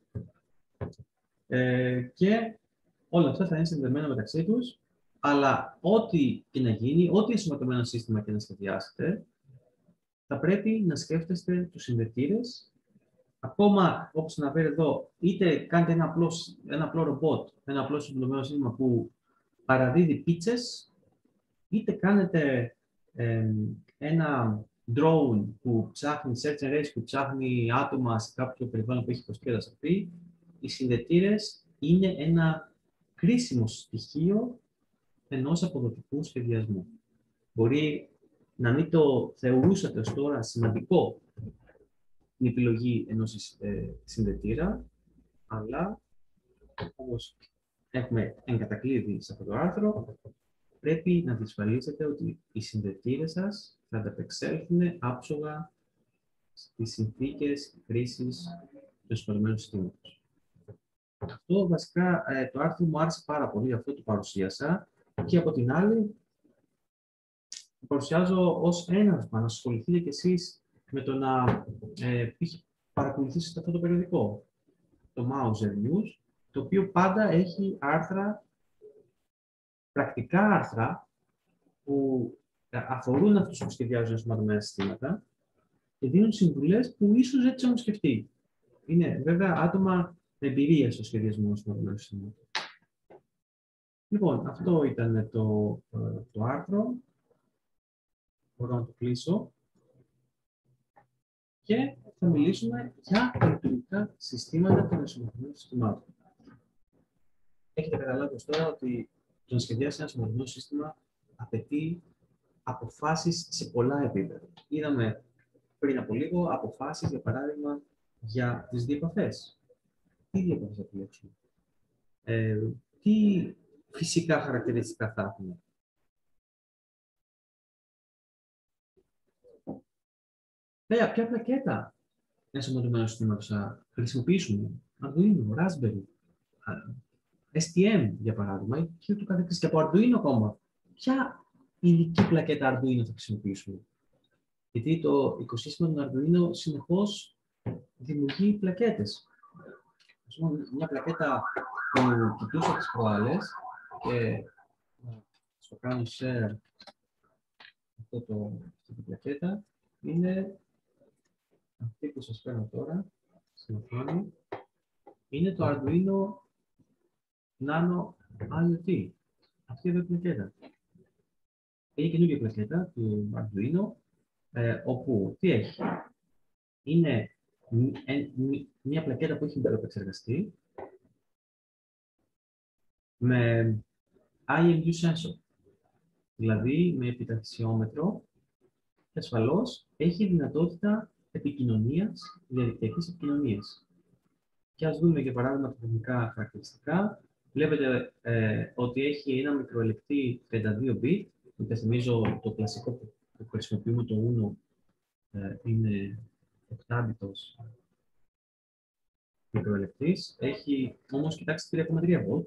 ε, και όλα αυτά θα είναι συνδεμένα μεταξύ τους, αλλά ό,τι και να γίνει, ό,τι ενσωματωμένο σύστημα και να σχεδιάσετε, θα πρέπει να σκέφτεστε τους συνδετήρες. Ακόμα, όπως αναφέρει εδώ, είτε κάνετε ένα απλό, ένα απλό ρομπότ, ένα απλό συνδεδεμένο σύστημα που παραδίδει πίτσες, είτε κάνετε ε, ένα drone που ψάχνει search and rescue, που ψάχνει άτομα σε κάποιο περιβάλλον που έχει υποσκέδαση. Οι συνδετήρες είναι ένα κρίσιμο στοιχείο ενός αποδοτικού σχεδιασμού. Μπορεί να μην το θεωρούσατε ως τώρα σημαντικό την επιλογή ενός ε, συνδετήρα, αλλά όπως έχουμε εγκατακλείδει σε αυτό το άρθρο, πρέπει να διασφαλίσετε ότι οι συνδετήρες σας θα ανταπεξέλθουν άψογα στις συνθήκες χρήσης του ενσωματωμένου συστήματος. Αυτό βασικά ε, το άρθρο μου άρεσε πάρα πολύ, αυτό το παρουσίασα, και από την άλλη το παρουσιάζω ως έναρσμα να ασχοληθείτε κι εσείς με το να ε, παρακολουθήσετε αυτό το περιοδικό, το Mouser News, το οποίο πάντα έχει άρθρα, πρακτικά άρθρα, που αφορούν αυτούς που σχεδιάζουν ενσωματωμένα συστήματα και δίνουν συμβουλές που ίσως δεν τις έχουν σκεφτεί. Είναι βέβαια άτομα με εμπειρία στο σχεδιασμό ενσωματωμένων συστημάτων. Λοιπόν, αυτό ήταν το, το άρθρο. Μπορώ να το κλείσω. Και θα μιλήσουμε για τα λειτουργικά συστήματα των ενσωματωμένων συστημάτων. Έχετε καταλάβει ως τώρα ότι το να σχεδιάσει ένα ενσωματωμένο σύστημα απαιτεί αποφάσεις σε πολλά επίπεδα. Είδαμε πριν από λίγο αποφάσεις, για παράδειγμα, για τις διεπαφές. Τι διεπαφές θα επιλέξουμε, ε, τι φυσικά χαρακτηριστικά θα έχουμε. Βέβαια, ποια πλακέτα ενσωματωμένου συστήματος θα χρησιμοποιήσουμε. Arduino, Raspberry, ες τι εμ για παράδειγμα, και ούτω καθεξής. Και από Arduino ακόμα. Ποια ειδική πλακέτα Arduino θα χρησιμοποιήσουμε. Γιατί το οικοσύστημα του Arduino συνεχώς δημιουργεί πλακέτες. Ας πούμε, μια πλακέτα που κοιτούσα τις προάλλες και στο κάνω share αυτό το, αυτή την πλακέτα είναι αυτή που σας φέρνω τώρα στην οθόνη. Είναι το Arduino Nano IoT. Αυτή εδώ η πλακέτα. Είναι καινούργια πλακέτα του Arduino, ε, όπου τι έχει. Είναι μια πλακέτα που έχει μικροεπεξεργαστή με άι εμ γιου sensor, δηλαδή με επιταχυσιόμετρο και ασφαλώς έχει δυνατότητα επικοινωνίας, διαδικτυακής επικοινωνίας. Και ας δούμε για παράδειγμα τα τεχνικά χαρακτηριστικά. Βλέπετε ε, ότι έχει ένα μικροελεκτή τριάντα δύο bit, που θυμίζω το κλασικό που, που χρησιμοποιούμε το Uno ε, είναι οκτάμπιτος μικροελεκτής. Έχει όμως, κοιτάξτε, τρία κόμμα τρία βολτ,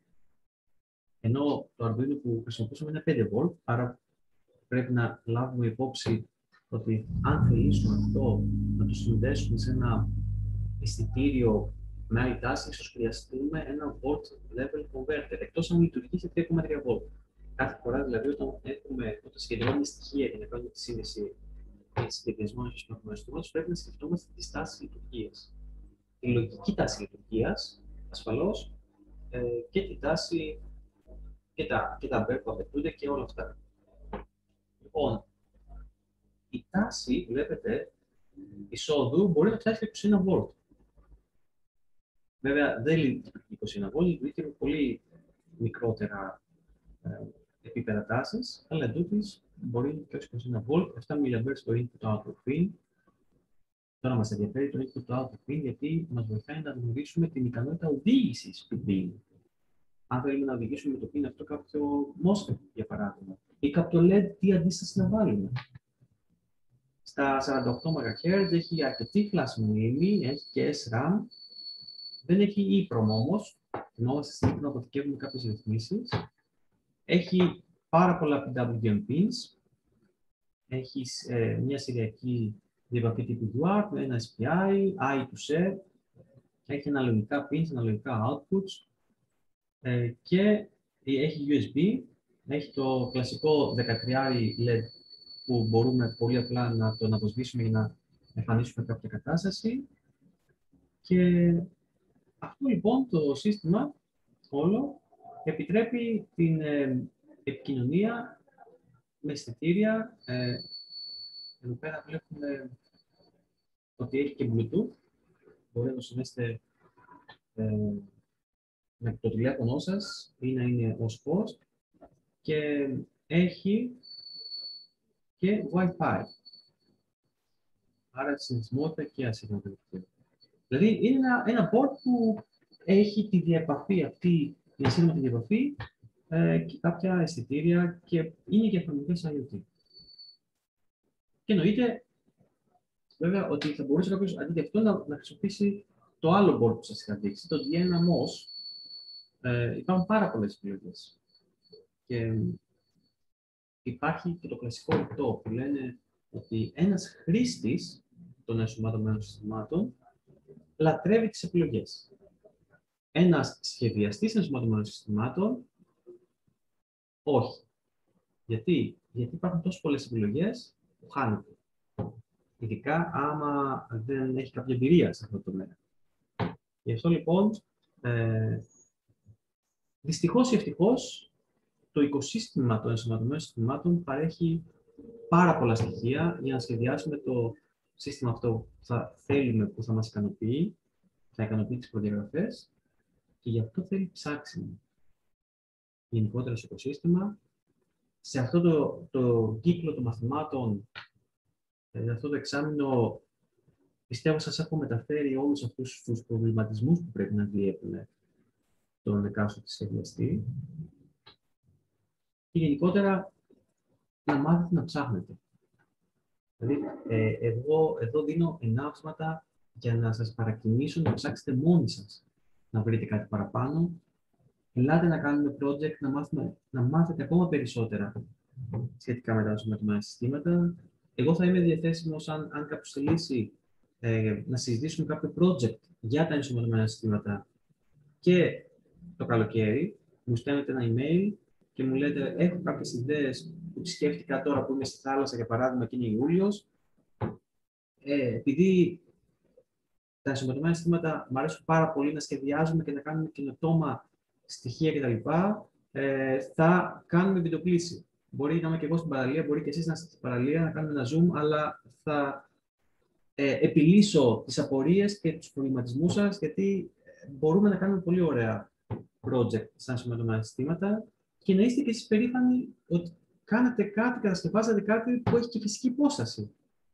ενώ το Arduino που χρησιμοποιούσαμε είναι πέντε βολτ, άρα πρέπει να λάβουμε υπόψη ότι αν θελήσουμε αυτό να το συνδέσουμε σε ένα αισθητήριο με άλλη τάση, ίσως χρειαστούμε ένα volt level converter, εκτός αν λειτουργεί σε τρία κόμμα τρία βολτ. Κάθε φορά δηλαδή όταν, έχουμε, όταν σχεδιάζουμε στοιχεία για να κάνουμε τη σύνδεση και σχεδιασμό ενός συστήματος, πρέπει να σκεφτόμαστε τις τάσεις λειτουργίας. Τη λογική τάση λειτουργίας, ασφαλώς, ε, και τη τάση και τα, και τα μπέρ που απαιτούνται και όλα αυτά. Λοιπόν, η τάση, βλέπετε, εισόδου μπορεί να φτάσει και είκοσι ένα βολτ. Βέβαια, δεν λειτουργεί είκοσι ένα βολτ, λειτουργεί και με πολύ μικρότερα ε, επίπεδα τάσης, αλλά εντούτοις μπορεί και είκοσι ένα βολτ, επτά μιλιαμπέρ στο input-output pin. Τώρα μας ενδιαφέρει το input-output pin, γιατί μας βοηθάει να δημιουργήσουμε την ικανότητα οδήγησης του pin. Αν θέλουμε να οδηγήσουμε με το pin αυτό κάποιο MOSFET, για παράδειγμα, ή κάποιο ελ ι ντι, τι αντίσταση να βάλουμε. Στα σαράντα οκτώ μεγαχέρτζ έχει αρκετή flash μνήμη, έχει και ες ραμ. Δεν έχει EEPROM όμως, θυμόμαστε στην να αποθηκεύουμε κάποιες ρυθμίσεις. Έχει πάρα πολλά πι ντάμπλιου τζι εμ pins. Έχει ε, μια σειριακή διεπαφή τύπου γιου αρ με ένα ες πι άι, άι του σετ. Έχει αναλογικά pins, αναλογικά outputs. Ε, και έχει γιου ες μπι. Έχει το κλασικό δεκατρία ελ ι ντι που μπορούμε πολύ απλά να το αναποσβήσουμε για να εμφανίσουμε κάποια κατάσταση. Και αυτό λοιπόν το σύστημα όλο επιτρέπει την ε, επικοινωνία με αισθητήρια. Ε, εδώ πέρα βλέπουμε ότι έχει και Bluetooth. Μπορείτε να το συνδέσετε ε, με το τηλέφωνο σας ή να είναι ως host. Και έχει και Wi-Fi. Άρα συνδεσιμότητα και ασύρματο. Δηλαδή είναι ένα, ένα board που έχει τη διαπαφή αυτή, η ασύρματη διαπαφή ε, και κάποια αισθητήρια και είναι και εφαρμογές IoT. Και εννοείται βέβαια ότι θα μπορούσε κάποιος αντί για αυτό να, να χρησιμοποιήσει το άλλο board που σας είχα δείξει, το ντι ένα μος. Ε, υπάρχουν πάρα πολλές επιλογές. Και υπάρχει και το κλασικό ρητό που λένε ότι ένας χρήστης των ενσωματωμένων συστημάτων λατρεύει τις επιλογές. Ένας σχεδιαστής ενσωματωμένων συστημάτων, όχι. Γιατί Γιατί υπάρχουν τόσες πολλές επιλογές που χάνεται. Ειδικά άμα δεν έχει κάποια εμπειρία σε αυτό το τομέα. Γι' αυτό λοιπόν, ε, δυστυχώς ή ευτυχώς, το οικοσύστημα των ενσωματωμένων συστημάτων παρέχει πάρα πολλά στοιχεία για να σχεδιάσουμε το σύστημα αυτό που θα θέλουμε, που θα μας ικανοποιεί, θα ικανοποιεί τις προδιαγραφές και γι' αυτό θέλει ψάξιμο. Γενικότερα στο οικοσύστημα, σε αυτό το, το κύκλο των μαθημάτων, σε αυτό το εξάμηνο, πιστεύω σας έχω μεταφέρει όλους αυτούς τους προβληματισμούς που πρέπει να διέπουν τον εκάστοτε σχεδιαστή και γενικότερα να μάθετε να ψάχνετε. Δηλαδή, ε, εγώ εδώ δίνω ενάψματα για να σας παρακινήσω να ψάξετε μόνοι σας, να βρείτε κάτι παραπάνω. Ελάτε να κάνουμε project, να, μάθουμε, να μάθετε ακόμα περισσότερα σχετικά με τα ενσωματωμένα συστήματα. Εγώ θα είμαι διαθέσιμος, αν, αν κάποιος θελήσει, ε, να συζητήσουμε κάποιο project για τα ενσωματωμένα συστήματα και το καλοκαίρι. Μου στέλνετε ένα email και μου λέτε: έχω κάποιες ιδέες που τις σκέφτηκα τώρα που είμαι στη θάλασσα, για παράδειγμα, και είναι Ιούλιος. Ε, επειδή τα ενσωματωμένα συστήματα μου αρέσουν πάρα πολύ να σχεδιάζουμε και να κάνουμε καινοτόμα στοιχεία κτλ., ε, θα κάνουμε βιντεοκλήση. Μπορεί να είμαι και εγώ στην παραλία, μπορεί και εσείς να είστε στην παραλία, να κάνουμε ένα zoom, αλλά θα ε, επιλύσω τις απορίες και τους προβληματισμούς σας, γιατί μπορούμε να κάνουμε πολύ ωραία project στα ενσωματωμένα συστήματα και να είστε και εσείς περήφανοι ότι κάνατε κάτι, κατασκευάσατε κάτι που έχει και φυσική υπόσταση.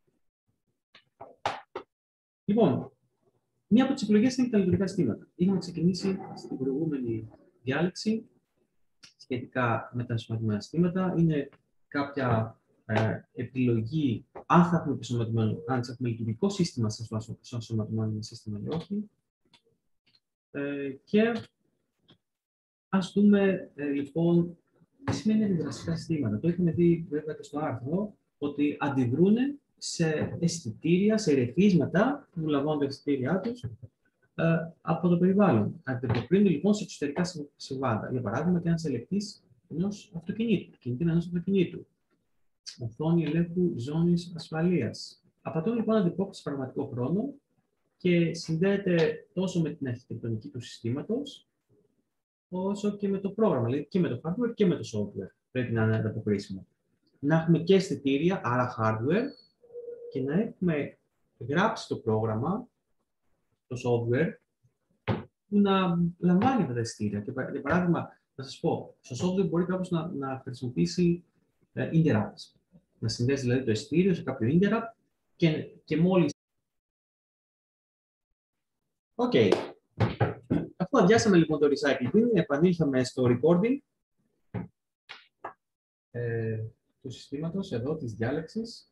Λοιπόν, μία από τις επιλογές είναι τα λειτουργικά συστήματα. Είχαμε ξεκινήσει στην προηγούμενη διάλεξη σχετικά με τα ενσωματωμένα συστήματα. Είναι κάποια ε, επιλογή αν θα έχουμε, αν θα έχουμε λειτουργικό σύστημα στο ενσωματωμένο σύστημα ή όχι. Ε, και ας δούμε ε, λοιπόν τι σημαίνει αντιδραστικά συστήματα. Το είχαμε δει βέβαια και στο άρθρο ότι αντιδρούν σε αισθητήρια, σε ερεθίσματα που λαμβάνουν τα αισθητήριά τους ε, από το περιβάλλον. Ανταποκρίνονται λοιπόν σε εξωτερικά συμβάντα. Για παράδειγμα, και ένας ελεκτής ενός αυτοκινήτου, κινητήρα ενός αυτοκινήτου. Οθόνη ελέγχου ζώνης ασφαλείας. Απατώνει λοιπόν αντιπόκριση σε πραγματικό χρόνο και συνδέεται τόσο με την αρχιτεκτονική του συστήματος, όσο και με το πρόγραμμα, δηλαδή και με το hardware και με το software. Πρέπει να είναι ανταποκρίσιμο. Να έχουμε και αισθητήρια, άρα hardware, και να έχουμε γράψει το πρόγραμμα, το software, που να λαμβάνει αυτά τα αισθητήρια. Και για παράδειγμα, να σας πω, στο software μπορεί κάποιος να, να χρησιμοποιήσει uh, interrupts. Να συνδέσει δηλαδή το αισθητήριο σε κάποιο interrupt και, και μόλις. Οκ. Okay. Αφού αδειάσαμε λοιπόν το recycle bin, επανήλθαμε στο recording ε, του συστήματος, εδώ, της διάλεξης.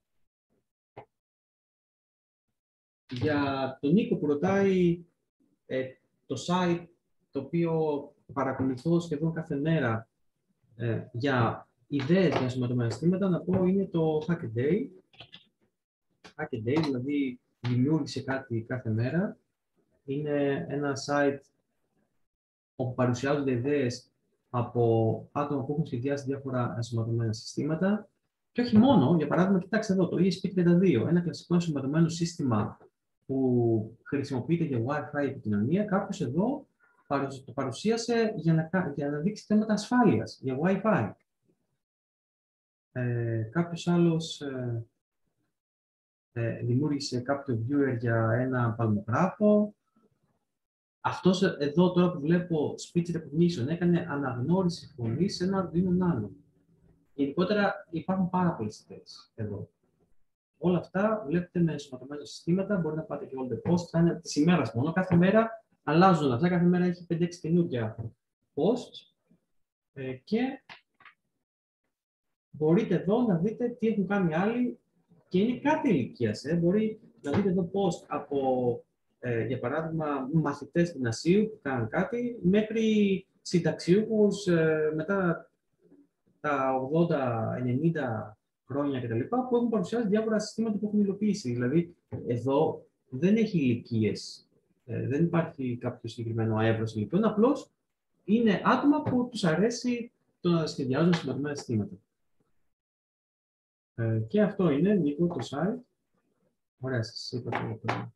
Για τον Νίκο που ρωτάει ε, το site το οποίο παρακολουθώ σχεδόν κάθε μέρα ε, για ιδέες για ενσωματωμένα συστήματα, να πω είναι το Hackaday. Hackaday, δηλαδή δημιούργησε κάτι κάθε μέρα. Είναι ένα site όπου παρουσιάζονται ιδέες από άτομα που έχουν σχεδιάσει διάφορα ενσωματωμένα συστήματα. Και όχι μόνο, για παράδειγμα, κοιτάξτε εδώ, το ι ες πι τριάντα δύο, ένα κλασικό ενσωματωμένο σύστημα που χρησιμοποιείται για Wi-Fi επικοινωνία. Κάποιος εδώ το παρουσίασε για να, για να δείξει θέματα ασφάλειας, για Wi-Fi. Ε, κάποιος άλλος ε, ε, δημιούργησε κάποιο viewer για ένα παλμογράφο. Αυτός εδώ τώρα που βλέπω speech recognition έκανε αναγνώριση φωνής σε ένα Arduino Nano. Γενικότερα υπάρχουν πάρα πολλές ιδέες εδώ. Όλα αυτά βλέπετε με ενσωματωμένα συστήματα. Μπορεί να πάτε και all the post. Θα είναι τη ημέρα μόνο. Κάθε μέρα αλλάζουν αυτά. Κάθε μέρα έχει πέντε έξι καινούργια post. Ε, και μπορείτε εδώ να δείτε τι έχουν κάνει άλλοι. Και είναι κάθε ηλικία. Ε. Μπορεί να δείτε εδώ post από, ε, για παράδειγμα, μαθητές γυμνασίου που κάνουν κάτι, μέχρι συνταξιούχους ε, μετά τα ογδόντα ενενήντα χρόνια κτλ. Που έχουν παρουσιάσει διάφορα συστήματα που έχουν υλοποιήσει. Δηλαδή, εδώ δεν έχει ηλικίες. Ε, δεν υπάρχει κάποιο συγκεκριμένο εύρος ηλικιών. Απλώς είναι άτομα που τους αρέσει το να σχεδιάζουν ενσωματωμένα συστήματα. Ε, και αυτό είναι Νίκο το site. Ωραία, σας είπα το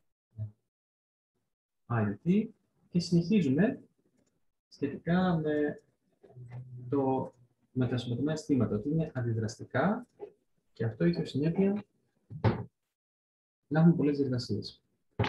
άι ο τι και συνεχίζουμε σχετικά με, το, με τα σωματωμένα αισθήματα, ότι είναι αντιδραστικά και αυτό έχει ως συνέπεια να έχουμε πολλές διεργασίες.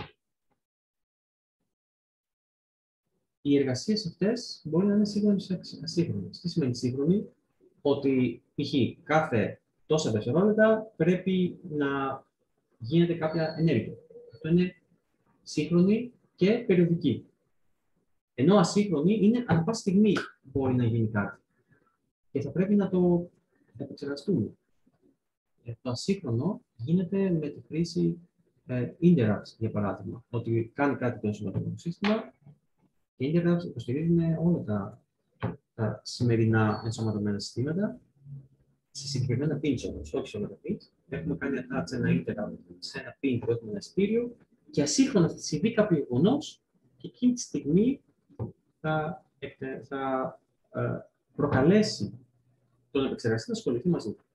Οι εργασίες αυτές μπορεί να είναι σύγχρονες ή ασύγχρονες. Τι σημαίνει σύγχρονη? Ότι π.χ. κάθε τόσα δευτερόλεπτα πρέπει να γίνεται κάποια ενέργεια. Αυτό είναι σύγχρονη και περιοδική. Ενώ ασύγχρονη είναι ανά πάση στιγμή μπορεί να γίνει κάτι. Και θα πρέπει να το επεξεργαστούμε. Το ασύγχρονο γίνεται με τη χρήση ε, interrupts, για παράδειγμα. Ότι κάνει κάτι το ενσωματωμένο σύστημα και interrupts υποστηρίζουν όλα τα, τα σημερινά ενσωματωμένα συστήματα σε συγκεκριμένα pins όμως, όχι σε όλα τα pins. Έχουμε κάνει attach ένα interrupt σε ένα pin που έχουμε ένα εισιτήριο και ασύγχρονα θα συμβεί κάποιο γεγονός και εκείνη τη στιγμή θα, θα ε, προκαλέσει τον επεξεργαστή να ασχοληθεί μαζί του.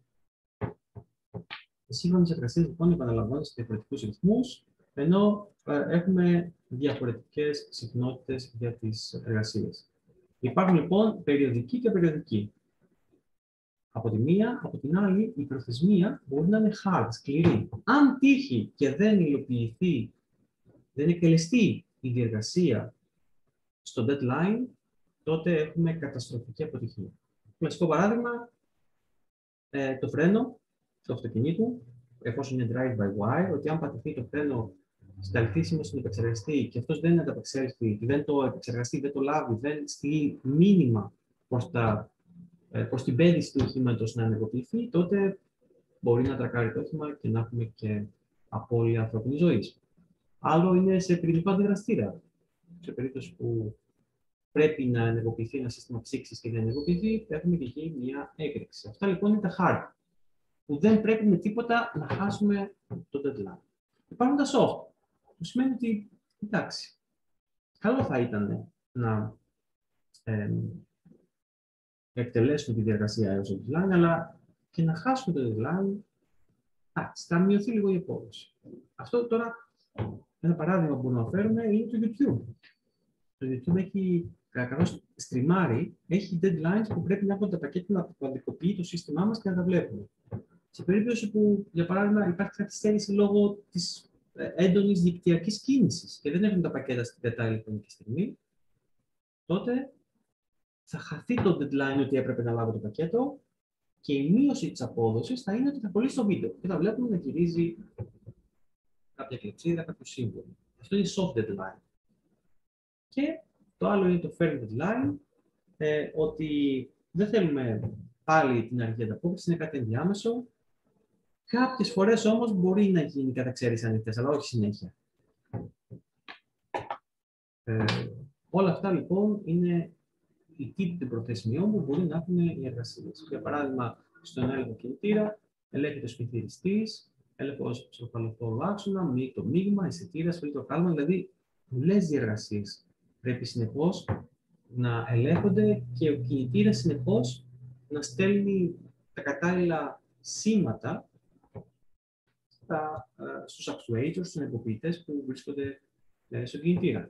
Οι σύγχρονες εργασίες λοιπόν επαναλαμβάνονται σε διαφορετικούς ρυθμούς, ενώ ε, έχουμε διαφορετικές συχνότητες για τις εργασίες. Υπάρχουν λοιπόν περιοδικοί και περιοδικοί. Από τη μία, από την άλλη, η προθεσμία μπορεί να είναι hard, σκληρή. Αν τύχει και δεν υλοποιηθεί, δεν εκτελεστεί η διεργασία στο deadline, τότε έχουμε καταστροφική αποτυχία. Κλασικό παράδειγμα, ε, το φρένο του αυτοκινήτου, εφόσον είναι drive-by-wire, ότι αν πατηθεί το φρένο στα αληθίσιμο στην επεξεργαστή και αυτός δεν ανταπεξέλθει, δεν το επεξεργαστεί, δεν το λάβει, δεν στείλει μήνυμα προς, τα, προς την πέδηση του οχήματος να ενεργοποιηθεί, τότε μπορεί να τρακάρει το όχημα και να έχουμε και απώλεια ανθρώπινης ζωής. Άλλο είναι σε πυρηνικό αντιδραστήρα. Σε περίπτωση που πρέπει να ενεργοποιηθεί ένα σύστημα ψήξης και δεν ενεργοποιηθεί, έχουμε και εκεί μια έκρηξη. Αυτά λοιπόν είναι τα hard, που δεν πρέπει με τίποτα να χάσουμε το deadline. Υπάρχουν τα soft, που σημαίνει ότι, εντάξει, καλό θα ήταν να ε, εκτελέσουμε τη διαδικασία έως το deadline, αλλά και να χάσουμε το deadline, εντάξει, θα μειωθεί λίγο η απόδοση. Αυτό τώρα, ένα παράδειγμα που μπορούμε να φέρουμε είναι το YouTube. Το YouTube έχει, καθώς στριμάρει, έχει deadlines που πρέπει να έχουν τα πακέτα να αποδικοποιεί το σύστημά μας και να τα βλέπουμε. Σε περίπτωση που, για παράδειγμα, υπάρχει καθυστέρηση λόγω της έντονης δικτυακής κίνησης και δεν έχουν τα πακέτα στην κατάλληλη χρονική στιγμή, τότε θα χαθεί το deadline ότι έπρεπε να λάβω το πακέτο και η μείωση της απόδοσης θα είναι ότι θα κολλήσει το βίντεο και θα βλέπουμε να γυρίζει κάποια κλεψίδα, κάποιο σύμβολο. Αυτό είναι soft deadline. Και το άλλο είναι το firm deadline, ε, ότι δεν θέλουμε πάλι την αργή ανταπόκριση, είναι κάτι ενδιάμεσο. Κάποιες φορές όμως μπορεί να γίνει κατά εξαίρεση ανοιχτές, αλλά όχι συνέχεια. Ε, όλα αυτά λοιπόν είναι οι τύποι των προθεσμιών που μπορεί να έχουν οι εργασίες. Για παράδειγμα, στον έλεγχο κινητήρα, ελέγχεται ο πληθυριστής, έλεγχος στο παλαιό άξονα, μη το μείγμα, εισιτήρα, ασφαλή το κάλμα, δηλαδή πολλές διεργασίες πρέπει συνεχώς να ελέγχονται και ο κινητήρας συνεχώς να στέλνει τα κατάλληλα σήματα στα, στους actuators, στους ενεργοποιητές που βρίσκονται ε, στον κινητήρα.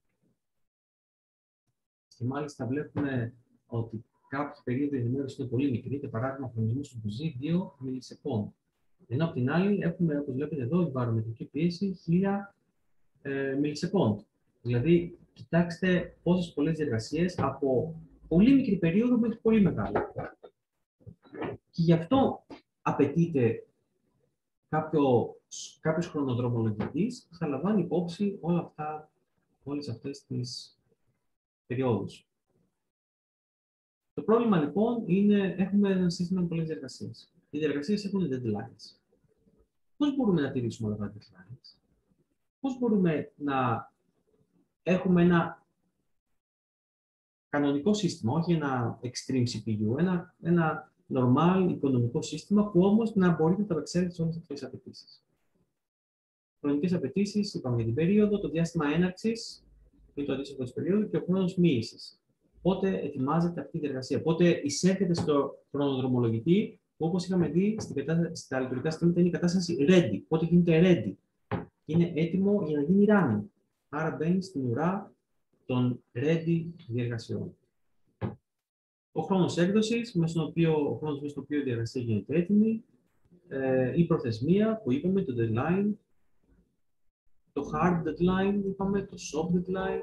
Και μάλιστα βλέπουμε ότι κάποια περίοδο ενημέρωση είναι πολύ μικρή, για παράδειγμα, ο χρονισμός του μπουζί δύο μιλισεκόντ. Ενώ από την άλλη έχουμε, όπως βλέπετε εδώ, η βαρομετρική πίεση χίλια ε, μιλισεκόντ. Δηλαδή, κοιτάξτε πόσες πολλές διεργασίες από πολύ μικρή περίοδο μέχρι πολύ μεγάλη. Και γι' αυτό απαιτείται κάποιος, κάποιος χρονοδρομολογητής που θα λαμβάνει υπόψη όλα αυτά, όλες αυτές τις περιόδους. Το πρόβλημα λοιπόν είναι έχουμε ένα σύστημα με πολλές διεργασίες. Οι διεργασίες έχουν deadlines. Πώς μπορούμε να τηρήσουμε όλα αυτά τα deadlines? Πώς μπορούμε να έχουμε ένα κανονικό σύστημα, όχι ένα extreme σι πι γιου, ένα, ένα normal οικονομικό σύστημα που όμως να μπορείτε να τα εξέλθει σε όλες αυτές τις απαιτήσεις. Χρονικές απαιτήσεις, είπαμε για την περίοδο, το διάστημα έναρξης είναι το αντίστοιχο της περίοδου και ο χρόνος μοίησης. Πότε ετοιμάζεται αυτή η διεργασία, πότε εισέρχεται στο χρονοδρομολογητή που όπως είχαμε δει στην κατάσταση, στα λειτουργικά συστήματα είναι η κατάσταση ready. Πότε γίνεται ready. Είναι έτοιμο για να γίνει running. Άρα μπαίνει στην ουρά των ready διεργασιών. Ο χρόνος έκδοσης, μέσα στον οποίο, ο χρόνος μέσα στον οποίο η διεργασία γίνεται έτοιμη, ε, η προθεσμία που είπαμε, το deadline, το hard deadline, είπαμε, το soft deadline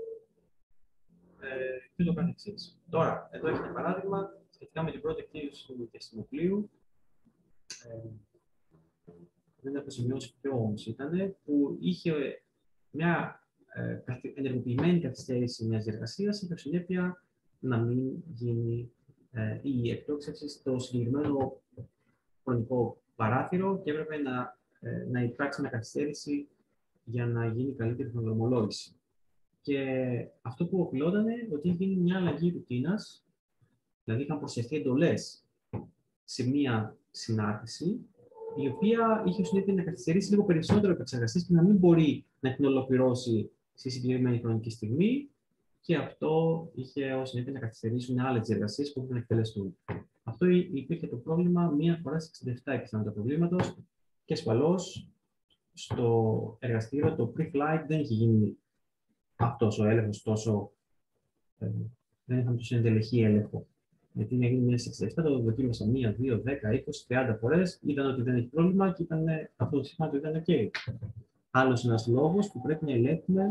ε, και το καθεξής. Τώρα, εδώ έχει ένα παράδειγμα σχετικά με την πρώτη εκτίμηση του διαστημοπλοίου. Ε, δεν έχω σημειώσει ποιο όμως ήταν, που είχε μια ε, ενεργοποιημένη καθυστέρηση μιας διεργασίας, είχε συνέπεια να μην γίνει ε, η εκτόξευση στο συγκεκριμένο χρονικό παράθυρο και έπρεπε να, ε, να υπάρξει μια καθυστέρηση για να γίνει καλύτερη χρονοδρομολόγηση. Και αυτό που οφειλόταν ότι είχε γίνει μια αλλαγή ρουτίνας, δηλαδή είχαν προσθεθεί εντολές σε μια συνάρτηση, η οποία είχε ως συνέπεια να καθυστερήσει λίγο περισσότερο ο επεξεργαστής και να μην μπορεί να την ολοκληρώσει στη συγκεκριμένη χρονική στιγμή, και αυτό είχε ως συνέπεια να καθυστερήσουν άλλες διεργασίες που έπρεπε να εκτελεστούν. Αυτό υπήρχε το πρόβλημα μία φορά στις εξήντα επτά επιθανότητα προβλήματος και ασφαλώς στο εργαστήριο το pre-flight δεν είχε γίνει αυτός ο έλεγχος τόσο. Ε, δεν είχαμε τόσο εντελεχή έλεγχο. Γιατί είναι γίνει μία στις εξήντα επτά, το δοκίμασα μία, δύο, δέκα, είκοσι, τριάντα φορές, είδαν ότι δεν έχει πρόβλημα και ήταν, αυτό το σήμα του ήταν OK. Άλλος ένας λόγος που πρέπει να ελέγχουμε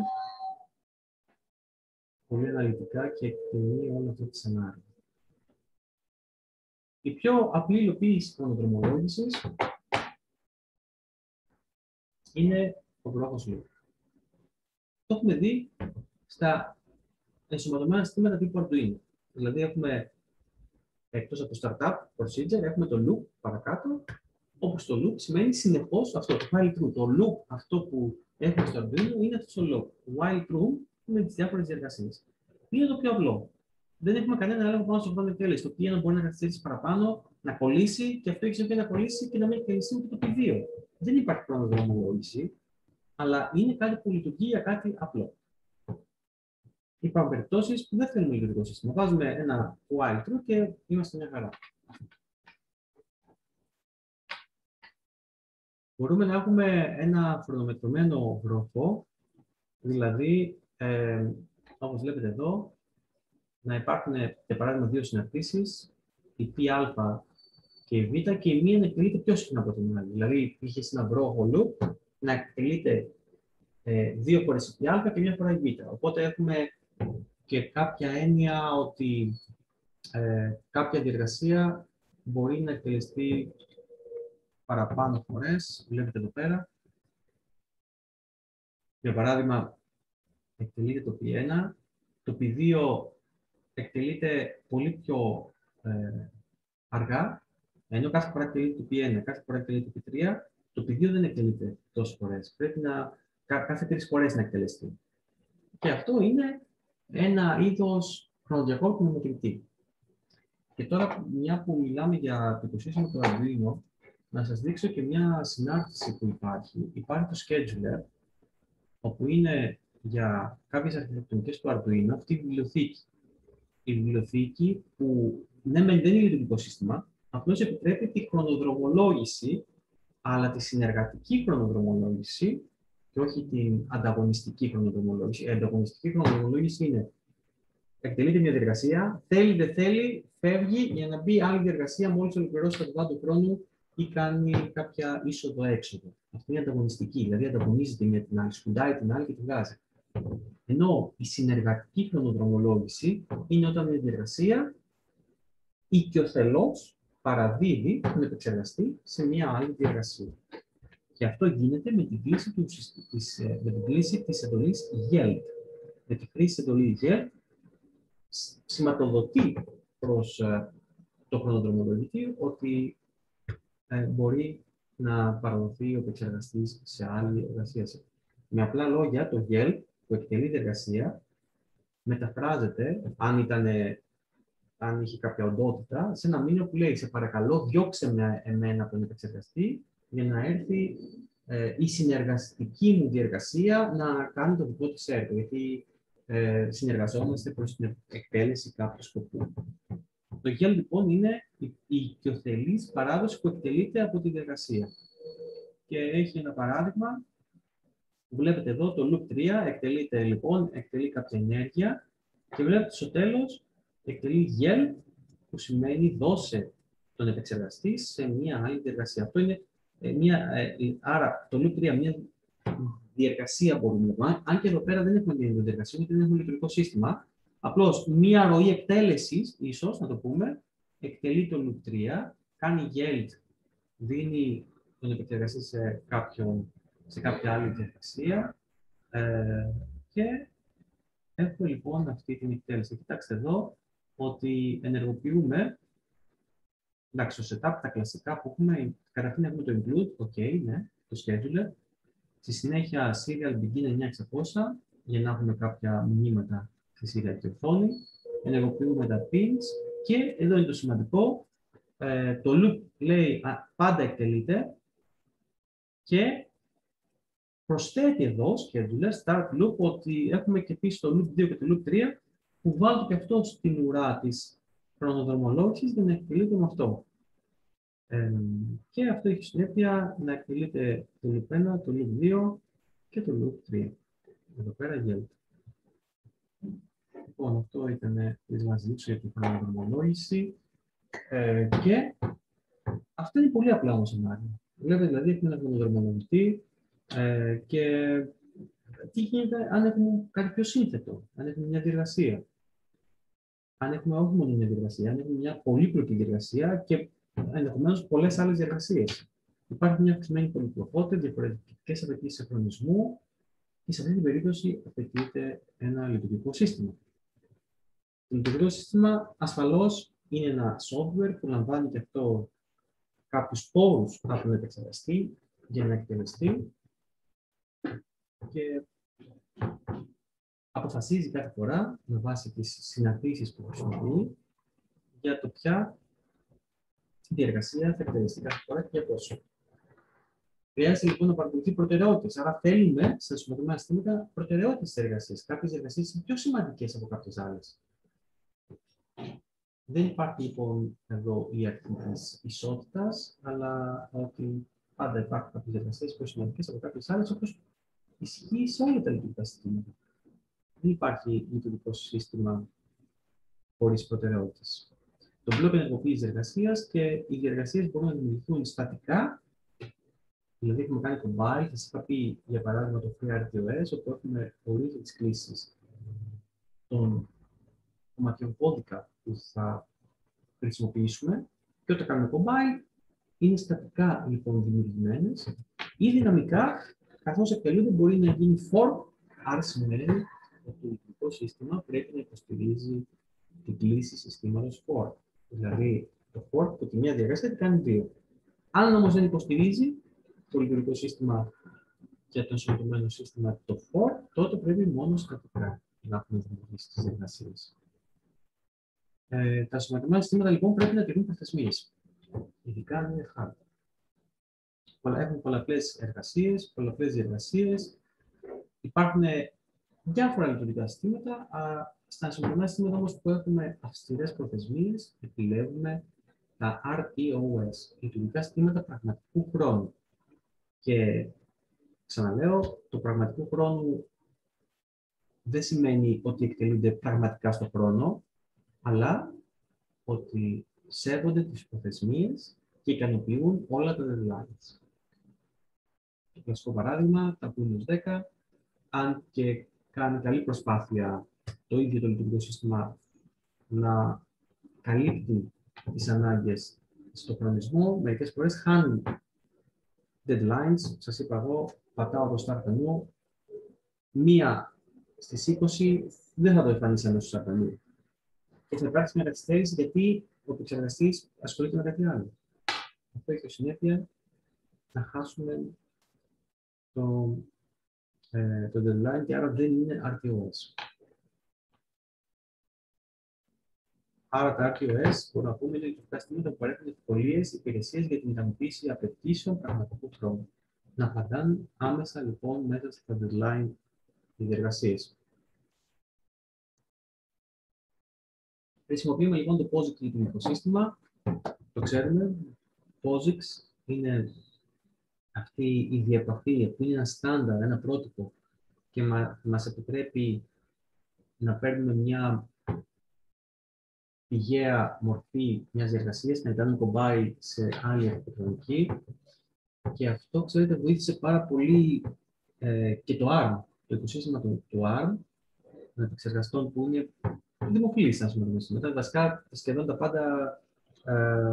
πολύ αναλυτικά και εκτιμεί όλο αυτό το σενάριο. Η πιο απλή υλοποίηση χρονοδρομολόγησης είναι ο βρόχος loop. Το έχουμε δει στα ενσωματωμένα συστήματα τύπου Arduino. Δηλαδή έχουμε, εκτός από το startup procedure, έχουμε το loop παρακάτω, όπως το loop σημαίνει συνεχώς αυτό, το while true. Το loop αυτό που έχουμε στο Arduino είναι αυτό το loop. While true είναι τις διάφορες διεργασίες. Είναι το πιο απλό. Δεν έχουμε κανένα έλεγχο πάνω στο χρόνο εκτέλεση. Το πι ένα μπορεί να καθυστερήσει παραπάνω, να κολλήσει και αυτό έχει συνέπεια να κολλήσει και να μην εκτελεστεί ούτε το πι δύο. Δεν υπάρχει χρονοδρομολόγηση, αλλά είναι κάτι που λειτουργεί για κάτι απλό. Υπάρχουν περιπτώσεις που δεν θέλουμε λειτουργικό σύστημα. Βάζουμε ένα while true και είμαστε μια χαρά. Μπορούμε να έχουμε ένα χρονομετρωμένο βρόχο, δηλαδή, ε, όπως βλέπετε εδώ, να υπάρχουν, για παράδειγμα, δύο συναρτήσεις, η πα και η β, και η μία να εκτελείται πιο συχνά από την άλλη. Δηλαδή, είχε ένα βρόχο loop να εκτελείται ε, δύο φορές η πα και μία φορά η β. Οπότε έχουμε και κάποια έννοια ότι ε, κάποια διεργασία μπορεί να εκτελεστεί παραπάνω φορές. Βλέπετε εδώ πέρα. Για παράδειγμα, εκτελείται το πι ένα, το πι δύο εκτελείται πολύ πιο ε, αργά, ενώ κάθε φορά εκτελείται το πι ένα, κάθε φορά εκτελείται το πι τρία, το πι δύο δεν εκτελείται τόσες φορές. Πρέπει να, κα, κάθε τρεις φορές να εκτελεστεί. Και αυτό είναι ένα είδος χρονοδιακόρπου με μετρητή. Και τώρα, μια που μιλάμε για το οικοσύστημα του Arduino, να σας δείξω και μια συνάρτηση που υπάρχει. Υπάρχει το scheduler, όπου είναι για κάποιες αρχιτεκτονικές του Arduino αυτή η βιβλιοθήκη. Η βιβλιοθήκη που ναι, δεν είναι λειτουργικό σύστημα, απλώς επιτρέπει τη χρονοδρομολόγηση, αλλά τη συνεργατική χρονοδρομολόγηση και όχι την ανταγωνιστική χρονοδρομολόγηση. Η ανταγωνιστική χρονοδρομολόγηση είναι εκτελείται μια διεργασία, θέλει δεν θέλει, φεύγει για να μπει άλλη διεργασία μόλις ολοκληρώσει το δεδομένο χρόνο ή κάνει κάποια είσοδο-έξοδο. Αυτή είναι ανταγωνιστική, δηλαδή ανταγωνίζεται μια την άλλη, σκουντάει την άλλη και τη βγάζει. Ενώ η συνεργατική χρονοδρομολόγηση είναι όταν μια διεργασία οικειοθελώς παραδίδει τον επεξεργαστή σε μια άλλη διεργασία. Και αυτό γίνεται με την κλίση της, με την κλίση της εντολής yield. Με τη χρήση της εντολής yield σηματοδοτεί προς το χρονοδρομολογητή ότι ε, μπορεί να παραδοθεί ο επεξεργαστής σε άλλη εργασία. Με απλά λόγια, το yield που εκτελεί την εργασία μεταφράζεται, αν, ήτανε, αν είχε κάποια οντότητα, σε ένα μήνυμα που λέει «Σε παρακαλώ, διώξε με εμένα από τον επεξεργαστή για να έρθει ε, η συνεργαστική μου διεργασία να κάνει το δικό της έργο». Γιατί ε, συνεργαζόμαστε προς την εκτέλεση κάποιου σκοπού. Το yield λοιπόν είναι η οικειοθελής παράδοση που εκτελείται από τη διεργασία. Και έχει ένα παράδειγμα που βλέπετε εδώ, το loop τρία εκτελείται λοιπόν, εκτελεί κάποια ενέργεια και βλέπετε στο τέλος εκτελεί yield, που σημαίνει δώσε τον επεξεργαστή σε μια άλλη διεργασία. Αυτό είναι ε, μια, ε, άρα το loop τρία, μια διεργασία μπορούμε να πούμε, αν και εδώ πέρα δεν έχουμε μια διεργασία, γιατί δεν έχουμε λειτουργικό σύστημα. Απλώς μια ροή εκτέλεσης, ίσως να το πούμε, εκτελεί το loop τρία, κάνει yield, δίνει τον επεξεργαστή σε, κάποιον, σε κάποια άλλη διαδικασία ε, και έχουμε λοιπόν αυτή την εκτέλεση. Κοιτάξτε εδώ ότι ενεργοποιούμε, εντάξει, το setup, τα κλασικά που έχουμε, καταρχήν έχουμε το include, ok, ναι, το scheduler, στη συνέχεια serial begin εννιά εξακόσια για να έχουμε κάποια μηνύματα στη serial και οθόνη, ενεργοποιούμε τα pins και εδώ είναι το σημαντικό, ε, το loop λέει α, πάντα εκτελείται και προσθέτει εδώ scheduler, start loop, ότι έχουμε και επίσης το loop δύο και το loop τρία που βάλω και αυτό στην ουρά της χρονοδρομολόγησης για να εκτελείται με αυτό. Ε, και αυτό έχει συνέπεια να εκτελείται το loop ένα, το loop δύο και το loop τρία. Εδώ πέρα γίνεται. Λοιπόν, αυτό ήταν η μας δείξω για την χρονοδρομολόγηση. Ε, και αυτό είναι πολύ απλά όμως σενάριο. Βλέπετε δηλαδή έχουμε ένα χρονοδρομολογητή ε, και τι γίνεται αν έχουμε κάτι πιο σύνθετο, αν έχουμε μια διεργασία. Αν έχουμε όχι μόνο μια διεργασία, αν έχουμε μια πολύπλοκη διεργασία και ενδεχομένως πολλές άλλες διεργασίες. Υπάρχει μια αυξημένη πολυπλοκότητα, διαφορετικές απαιτήσεις συγχρονισμού και σε αυτή την περίπτωση απαιτείται ένα λειτουργικό σύστημα. Το λειτουργικό σύστημα ασφαλώς είναι ένα software που λαμβάνει και αυτό κάποιους πόρους από τον επεξεργαστή για να εκτελεστεί και αποφασίζει κάθε φορά με βάση τις συναντήσεις που χρησιμοποιεί για το ποια διεργασία θα εκτελεστεί κάθε φορά και για πόσο. Χρειάζεται λοιπόν να παρακολουθεί προτεραιότητες. Άρα, θέλουμε στα ενσωματωμένα συστήματα προτεραιότητες της εργασίας. Κάποιες εργασίες είναι πιο σημαντικές από κάποιες άλλες. Δεν υπάρχει λοιπόν εδώ η αρχή της ισότητας, αλλά ότι πάντα υπάρχουν κάποιες εργασίες πιο σημαντικές από κάποιες άλλες, όπως ισχύει σε όλα τα λειτουργικά συστήματα. Δεν υπάρχει λειτουργικό σύστημα χωρίς προτεραιότητες. Το μπλοκ ενεργοποίησης εργασίας και οι διεργασίες μπορούν να δημιουργηθούν στατικά. Δηλαδή, έχουμε κάνει compile, θα σας είχα πει για παράδειγμα το FreeRTOS, όπου έχουμε ορίσει τις κλήσεις των κομματιών κώδικα που θα χρησιμοποιήσουμε και όταν κάνουμε compile, είναι στατικά λοιπόν δημιουργημένες ή δυναμικά, καθώς εκτελούνται μπορεί να γίνει fork, άρα σημαίνει ότι το λειτουργικό σύστημα πρέπει να υποστηρίζει την κλήση συστήματος fork. Δηλαδή, το fork από τη μία διεργασία κάνει δύο. Αν όμως δεν υποστηρίζει το λειτουργικό σύστημα και το ενσωματωμένο σύστημα το fork, τότε πρέπει μόνο στατικά να έχουμε δημιουργήσει τις διεργασίες. Ε, τα ενσωματωμένα συστήματα λοιπόν πρέπει να τηρούν προθεσμίες. Ειδικά αν είναι hard. Έχουν πολλαπλές εργασίες, πολλαπλές διεργασίες. Υπάρχουν διάφορα λειτουργικά συστήματα. Α, στα ενσωματωμένα συστήματα όμως που έχουμε αυστηρές προθεσμίες, επιλέγουμε τα αρ τι ο ες, λειτουργικά συστήματα πραγματικού χρόνου. Και ξαναλέω, το πραγματικό χρόνο δεν σημαίνει ότι εκτελούνται πραγματικά στο χρόνο, αλλά ότι σέβονται τις προθεσμίες και ικανοποιούν όλα τα deadlines. Το κλασικό παράδειγμα, τα Windows δέκα, αν και κάνει καλή προσπάθεια το ίδιο το λειτουργικό σύστημα να καλύπτει τις ανάγκες στο χρονισμό, μερικές φορές χάνει deadlines. Σας είπα εγώ, πατάω το start menu, μία στις είκοσι δεν θα το εμφανίσει αμέσως στο start menu. Και θα υπάρξει μια καθυστέρηση γιατί ο επεξεργαστής ασχολείται με κάτι άλλο. Αυτό έχει ως συνέπεια να χάσουμε το, ε, το deadline και άρα δεν είναι αρ τι ο ες. Άρα τα αρ τι ο ες μπορούμε να πούμε είναι λειτουργικά συστήματα που παρέχουν ευκολίες, υπηρεσίες για την ικανοποίηση απαιτήσεων πραγματικού χρόνου. Να απαντάνε άμεσα λοιπόν μέσα στα deadline οι διεργασίες. Χρησιμοποιούμε λοιπόν το POSIX λειτουργικό σύστημα. Το ξέρουμε. POSIX είναι αυτή η διαπαφή που είναι ένα στάνταρ, ένα πρότυπο και μα, μας επιτρέπει να παίρνουμε μια πηγαία μορφή μιας διεργασίας, να την κάνουμε κομπάρι σε άλλη αρχιτεκτονική. Και αυτό, ξέρετε, βοήθησε πάρα πολύ ε, και το αρμ, το οικοσύστημα του, του αρμ, των επεξεργαστών που είναι δημοφιλής, ας πούμε, μετά. Βασικά, σχεδόν τα πάντα, ε,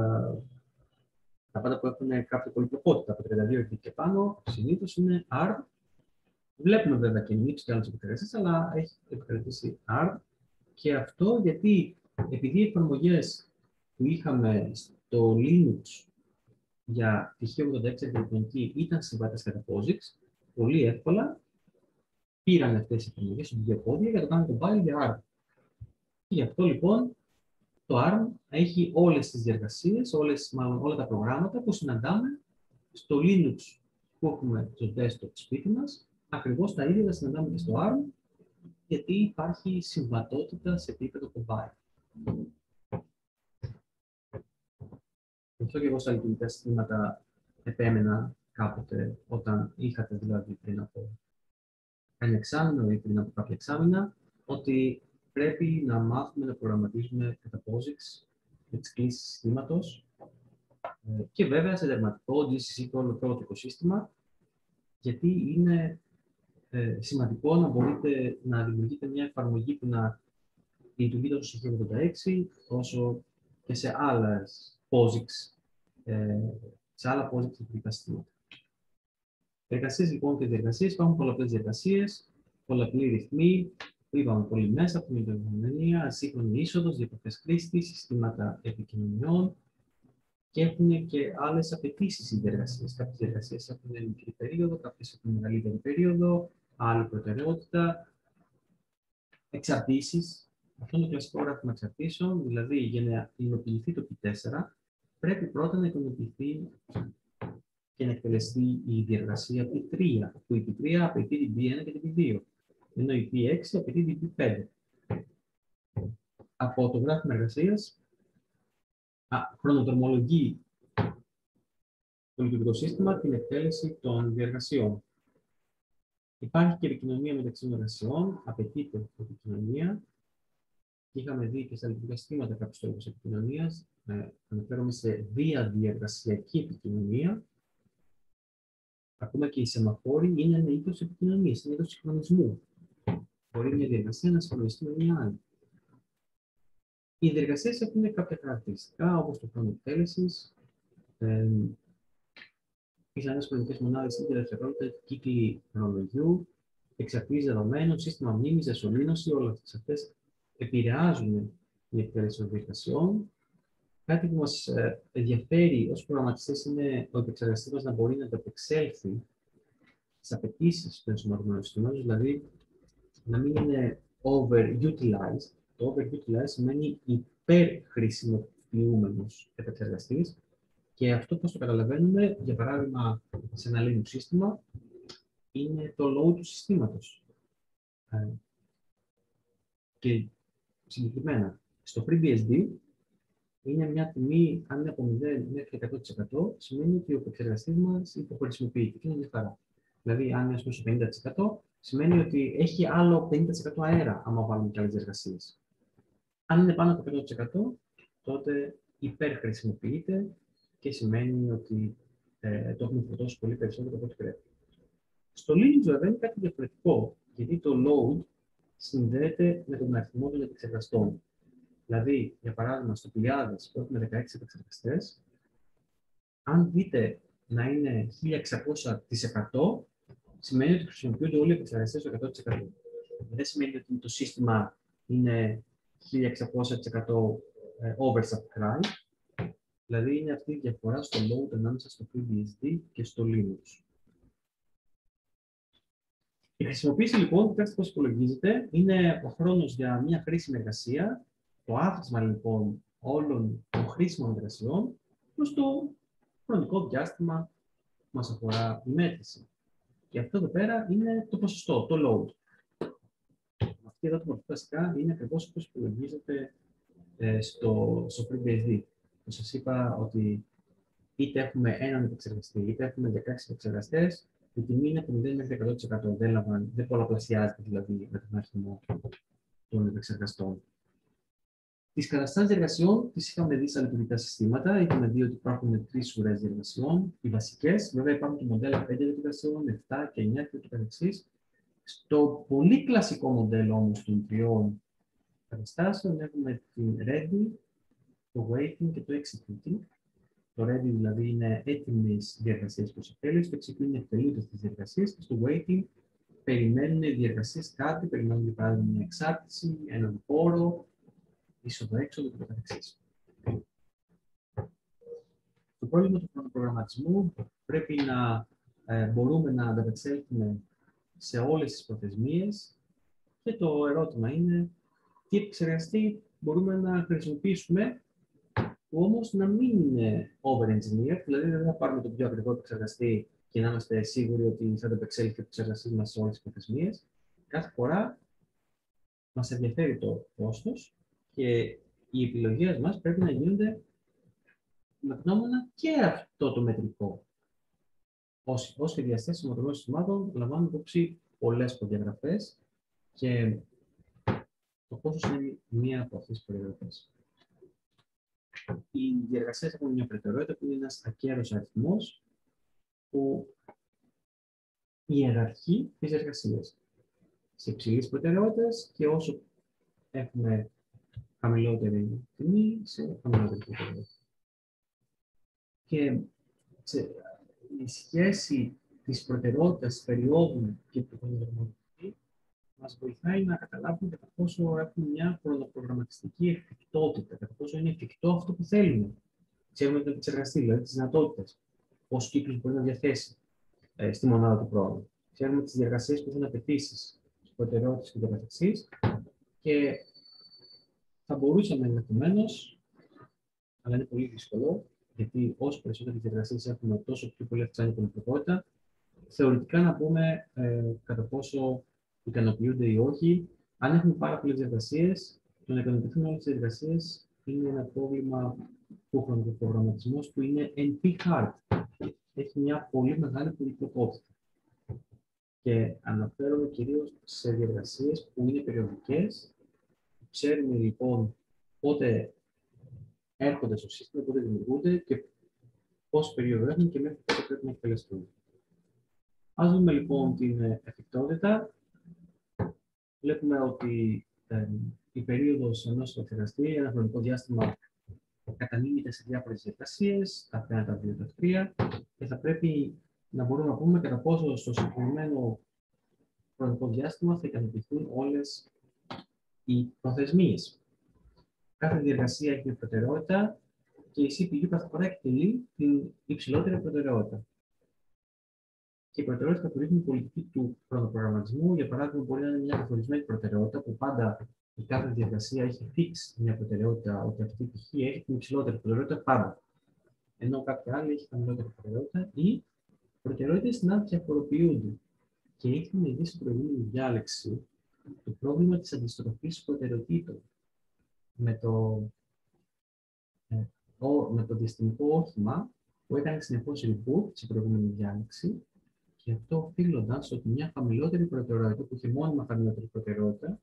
τα πάντα που έχουν κάποια πολυπλοκότητα από τριάντα δύο bit και πάνω, συνήθως είναι αρμ. Βλέπουμε βέβαια και νίξ και άλλες επεξεργασίες, αλλά έχει επικρατήσει αρμ. Και αυτό γιατί, επειδή οι εφαρμογές που είχαμε στο Linux για τη χίλια ογδόντα έξι αρχιτεκτονική ήταν συμβατές κατά POSIX, πολύ εύκολα πήραν αυτές τις εφαρμογές στο δύο πόδια για να το κάνουν compile για αρμ. Και γι' αυτό λοιπόν το αρμ έχει όλες τις διεργασίες, όλες, μάλλον όλα τα προγράμματα που συναντάμε στο Linux που έχουμε στο desktop σπίτι μας, ακριβώς τα ίδια τα συναντάμε και στο αρμ, γιατί υπάρχει συμβατότητα σε επίπεδο compile. Γι' αυτό και εγώ στα λειτουργικά συστήματα επέμενα κάποτε, όταν είχατε δηλαδή πριν από ένα εξάμηνο ή πριν από κάποια εξάμηνα, ότι πρέπει να μάθουμε να προγραμματίζουμε κατά POSIX με τις κλίσεις συστήματος και βέβαια σε δερματικό τζι σι σι το όλο το οικοσύστημα, γιατί είναι ε, σημαντικό να μπορείτε να δημιουργείτε μια εφαρμογή που να λειτουργεί τόσο σε χίλια ογδόντα έξι, όσο και σε άλλες POSIX, ε, σε άλλα POSIX λειτουργικά συστήματα. Εργασίες λοιπόν και διεργασίες, υπάρχουν πολλαπλές διεργασίες, πολλαπλοί ρυθμοί, που είπαμε πολύ μέσα, που είναι η επικοινωνία, ασύγχρονη είσοδος, διαπαφές χρήστη, συστήματα επικοινωνιών και έχουν και άλλες απαιτήσεις οι διεργασίες. Κάποιες διεργασίες έχουν μικρή περίοδο, κάποιες έχουν μεγαλύτερη περίοδο, άλλη προτεραιότητα. Εξαρτήσεις. Αυτό είναι το κλασικό γράφημα εξαρτήσεων, δηλαδή για να υλοποιηθεί το πι τέσσερα, πρέπει πρώτα να υλοποιηθεί και να εκτελεστεί η διεργασία πι τρία, που η πι τρία απαιτεί την πι ένα και την πι δύο, ενώ η πι έξι απαιτεί την πι πέντε. Από το γράφημα εργασίας, χρονοδρομολογεί το λειτουργικό σύστημα την εκτέλεση των διεργασιών. Υπάρχει και επικοινωνία μεταξύ των εργασιών, απαιτείται επικοινωνία. Είχαμε δει και στα λειτουργικά συστήματα κάποιους τρόπους επικοινωνίας. Ε, αναφέρομαι σε διαδιεργασιακή επικοινωνία. Ακόμα και οι σεμαφόροι είναι ένα είδος επικοινωνίας, είναι ένα είδος συγχρονισμού. Μπορεί μια διεργασία να συγχρονιστεί με μια άλλη. Οι διεργασίες έχουν κάποια χαρακτηριστικά, όπως το χρόνο εκτέλεσης, ε, πιθανές χρονικές μονάδες ή δευτερόλεπτα, κύκλοι χρονολογιού, εξαρτήσεις δεδομένων, σύστημα μνήμης, εσωλήνωση, όλα αυτές επηρεάζουν την εκτέλεση των διεργασιών. Κάτι που μας ενδιαφέρει ως προγραμματιστές είναι ο επεξεργαστής μας να μπορεί να ανταπεξέλθει στις απαιτήσεις του ενσωματωμένου συστήματος, δηλαδή να μην είναι overutilized. Το overutilized σημαίνει υπερχρησιμοποιούμενος επεξεργαστής και αυτό πώς το καταλαβαίνουμε, για παράδειγμα, σε ένα Linux σύστημα, είναι το load του συστήματος. Και συγκεκριμένα, στο FreeBSD είναι μια τιμή, αν είναι από μηδέν μέχρι εκατό τοις εκατό, σημαίνει ότι ο επεξεργαστής μας υποχρησιμοποιείται και είναι μια χαρά. Δηλαδή, αν είναι στο πενήντα τοις εκατό, σημαίνει ότι έχει άλλο πενήντα τοις εκατό αέρα, άμα βάλουμε και άλλες διεργασίες. Αν είναι πάνω από εκατό τοις εκατό, τότε υπερχρησιμοποιείται και σημαίνει ότι ε, το έχουμε φορτώσει πολύ περισσότερο από ό,τι πρέπει. Στο Linux, βέβαια, είναι κάτι διαφορετικό, γιατί το load συνδέεται με τον αριθμό των επεξεργαστών. Δηλαδή, για παράδειγμα, στο χιλιάδες που έχουμε δεκαέξι επεξεργαστές, αν δείτε να είναι χίλια εξακόσια τοις εκατό, σημαίνει ότι χρησιμοποιούνται όλοι οι επεξεργαστές στο εκατό τοις εκατό. Δεν σημαίνει ότι το σύστημα είναι χίλια εξακόσια τοις εκατό oversubscribed, δηλαδή είναι αυτή η διαφορά στο load ανάμεσα στο FreeBSD και στο Linux. Η χρησιμοποίηση λοιπόν, κοιτάξτε πώς υπολογίζεται, είναι ο χρόνος για μια χρήσιμη εργασία, το άθροισμα λοιπόν όλων των χρήσιμων εργασιών προς το χρονικό διάστημα που μας αφορά η μέτρηση. Και αυτό εδώ πέρα είναι το ποσοστό, το load. Αυτή εδώ το ποσοστό βασικά είναι ακριβώς πώς υπολογίζεται ε, στο, στο FreeBSD. Σας είπα ότι είτε έχουμε έναν επεξεργαστή, είτε έχουμε δεκαέξι επεξεργαστές, η τιμή είναι από μηδέν μέχρι εκατό τοις εκατό. Δεν, λαμβάνει, δεν πολλαπλασιάζεται δηλαδή με τον αριθμό των επεξεργαστών. Τις καταστάσεις διεργασιών τις είχαμε δει στα λειτουργικά συστήματα. Είχαμε δει ότι υπάρχουν τρεις σειρές διεργασιών. Οι βασικές, βέβαια υπάρχουν και μοντέλα πέντε διεργασιών, επτά και εννιά και ούτω καθεξής. Στο πολύ κλασικό μοντέλο όμως των τριών καταστάσεων έχουμε την ready, το waiting και το executing. Το ready δηλαδή είναι έτοιμες διεργασίες προς εκτέλεση, το executing είναι εκτελούνται τις διεργασίες και στο waiting περιμένουν οι διεργασίες κάτι, περιμένουν για παράδειγμα μια εξάρτηση, έναν πόρο, είσοδο-έξοδο και το καθεξής. Το πρόβλημα του χρονοπρογραμματισμού πρέπει να ε, μπορούμε να ανταπεξέλθουμε σε όλες τις προθεσμίες και το ερώτημα είναι τι επεξεργαστή μπορούμε να χρησιμοποιήσουμε που όμως να μην είναι over-engineered, δηλαδή δεν θα πάρουμε το πιο ακριβό επεξεργαστή και να είμαστε σίγουροι ότι θα ανταπεξέλθει ο επεξεργαστής μας σε όλες τις προθεσμίες. Κάθε φορά μας ενδιαφέρει το κόστος και οι επιλογές μας πρέπει να γίνονται με γνώμονα και αυτό το μετρικό. Ως, ως σχεδιαστές σωματουργών συστημάτων λαμβάνουμε υπόψη πολλές προδιαγραφές και το κόστος είναι μία από αυτές τις προδιαγραφές. Οι διεργασίες έχουν μια προτεραιότητα που είναι ένας ακέρος αριθμός που ιεραρχεί τις εργασίες σε υψηλές προτεραιότητες και όσο έχουμε χαμηλότερη τιμή σε χαμηλότερη προτεραιότητα. Και σε, η σχέση της προτεραιότητας, περίοδου και του χρονοπρογραμματιστή μας βοηθάει να καταλάβουμε κατά πόσο έχουμε μια χρονοπρογραμματιστική εφικτότητα, κατά πόσο είναι εφικτό αυτό που θέλουμε. Ξέρουμε τον επεξεργαστή, δηλαδή τις δυνατότητες, πόσους κύκλους μπορεί να διαθέσει ε, στη μονάδα του χρόνου. Ξέρουμε τις διεργασίες που έχουν απαιτήσεις, τις προτεραιότητες και το καθεξής. Και θα μπορούσαμε ενδεχομένως, αλλά είναι πολύ δύσκολο, γιατί όσο περισσότερες διεργασίες έχουμε, τόσο πιο πολύ αυξάνει η κινητικότητα, θεωρητικά να πούμε ε, κατά πόσο ικανοποιούνται ή όχι. Αν έχουμε πάρα πολλές διεργασίες, το να ικανοποιηθούν όλες τις διεργασίες είναι ένα πρόβλημα του χρονοπρογραμματισμού που είναι εν πι hard. Έχει μια πολύ μεγάλη πολυπλοκότητα. Και αναφέρομαι κυρίως σε διεργασίες που είναι περιοδικές. Ξέρουμε λοιπόν πότε έρχονται στο σύστημα, πότε δημιουργούνται και πόση περίοδο έχουν και μέχρι πότε πρέπει να εκτελεστούν. Ας δούμε λοιπόν την εφικτότητα. Βλέπουμε ότι ε, η περίοδος ενός επεξεργαστή, ένα χρονικό διάστημα, κατανείμεται σε διάφορες διαδικασίες, τα ένα, τα δύο, τα τρία, και θα πρέπει να μπορούμε να πούμε κατά πόσο στο συγκεκριμένο χρονικό διάστημα θα ικανοποιηθούν όλες οι προθεσμίες. Κάθε διαδικασία έχει μια προτεραιότητα και η σι πι γιου κάθε φορά εκτελεί την υψηλότερη προτεραιότητα. Και η προτεραιότητα καθορίζει την πολιτική του χρονοπρογραμματισμού. Για παράδειγμα, μπορεί να είναι μια καθορισμένη προτεραιότητα που πάντα η κάθε διαδικασία έχει fix μια προτεραιότητα, ότι αυτή η π.χ. έχει την υψηλότερη προτεραιότητα πάντα. Ενώ κάποια άλλη έχει χαμηλότερη προτεραιότητα ή προτεραιότητες να διαφοροποιούνται. Και είχαμε δει στην προηγούμενη διάλεξη το πρόβλημα της αντιστροφής προτεραιοτήτων. Με το, ε, ο, με το διαστημικό όχημα που έκανε συνεχώς reboot στην προηγούμενη διάλεξη. Και αυτό οφείλονταν στο ότι μια χαμηλότερη προτεραιότητα, που είχε μόνιμα χαμηλότερη προτεραιότητα,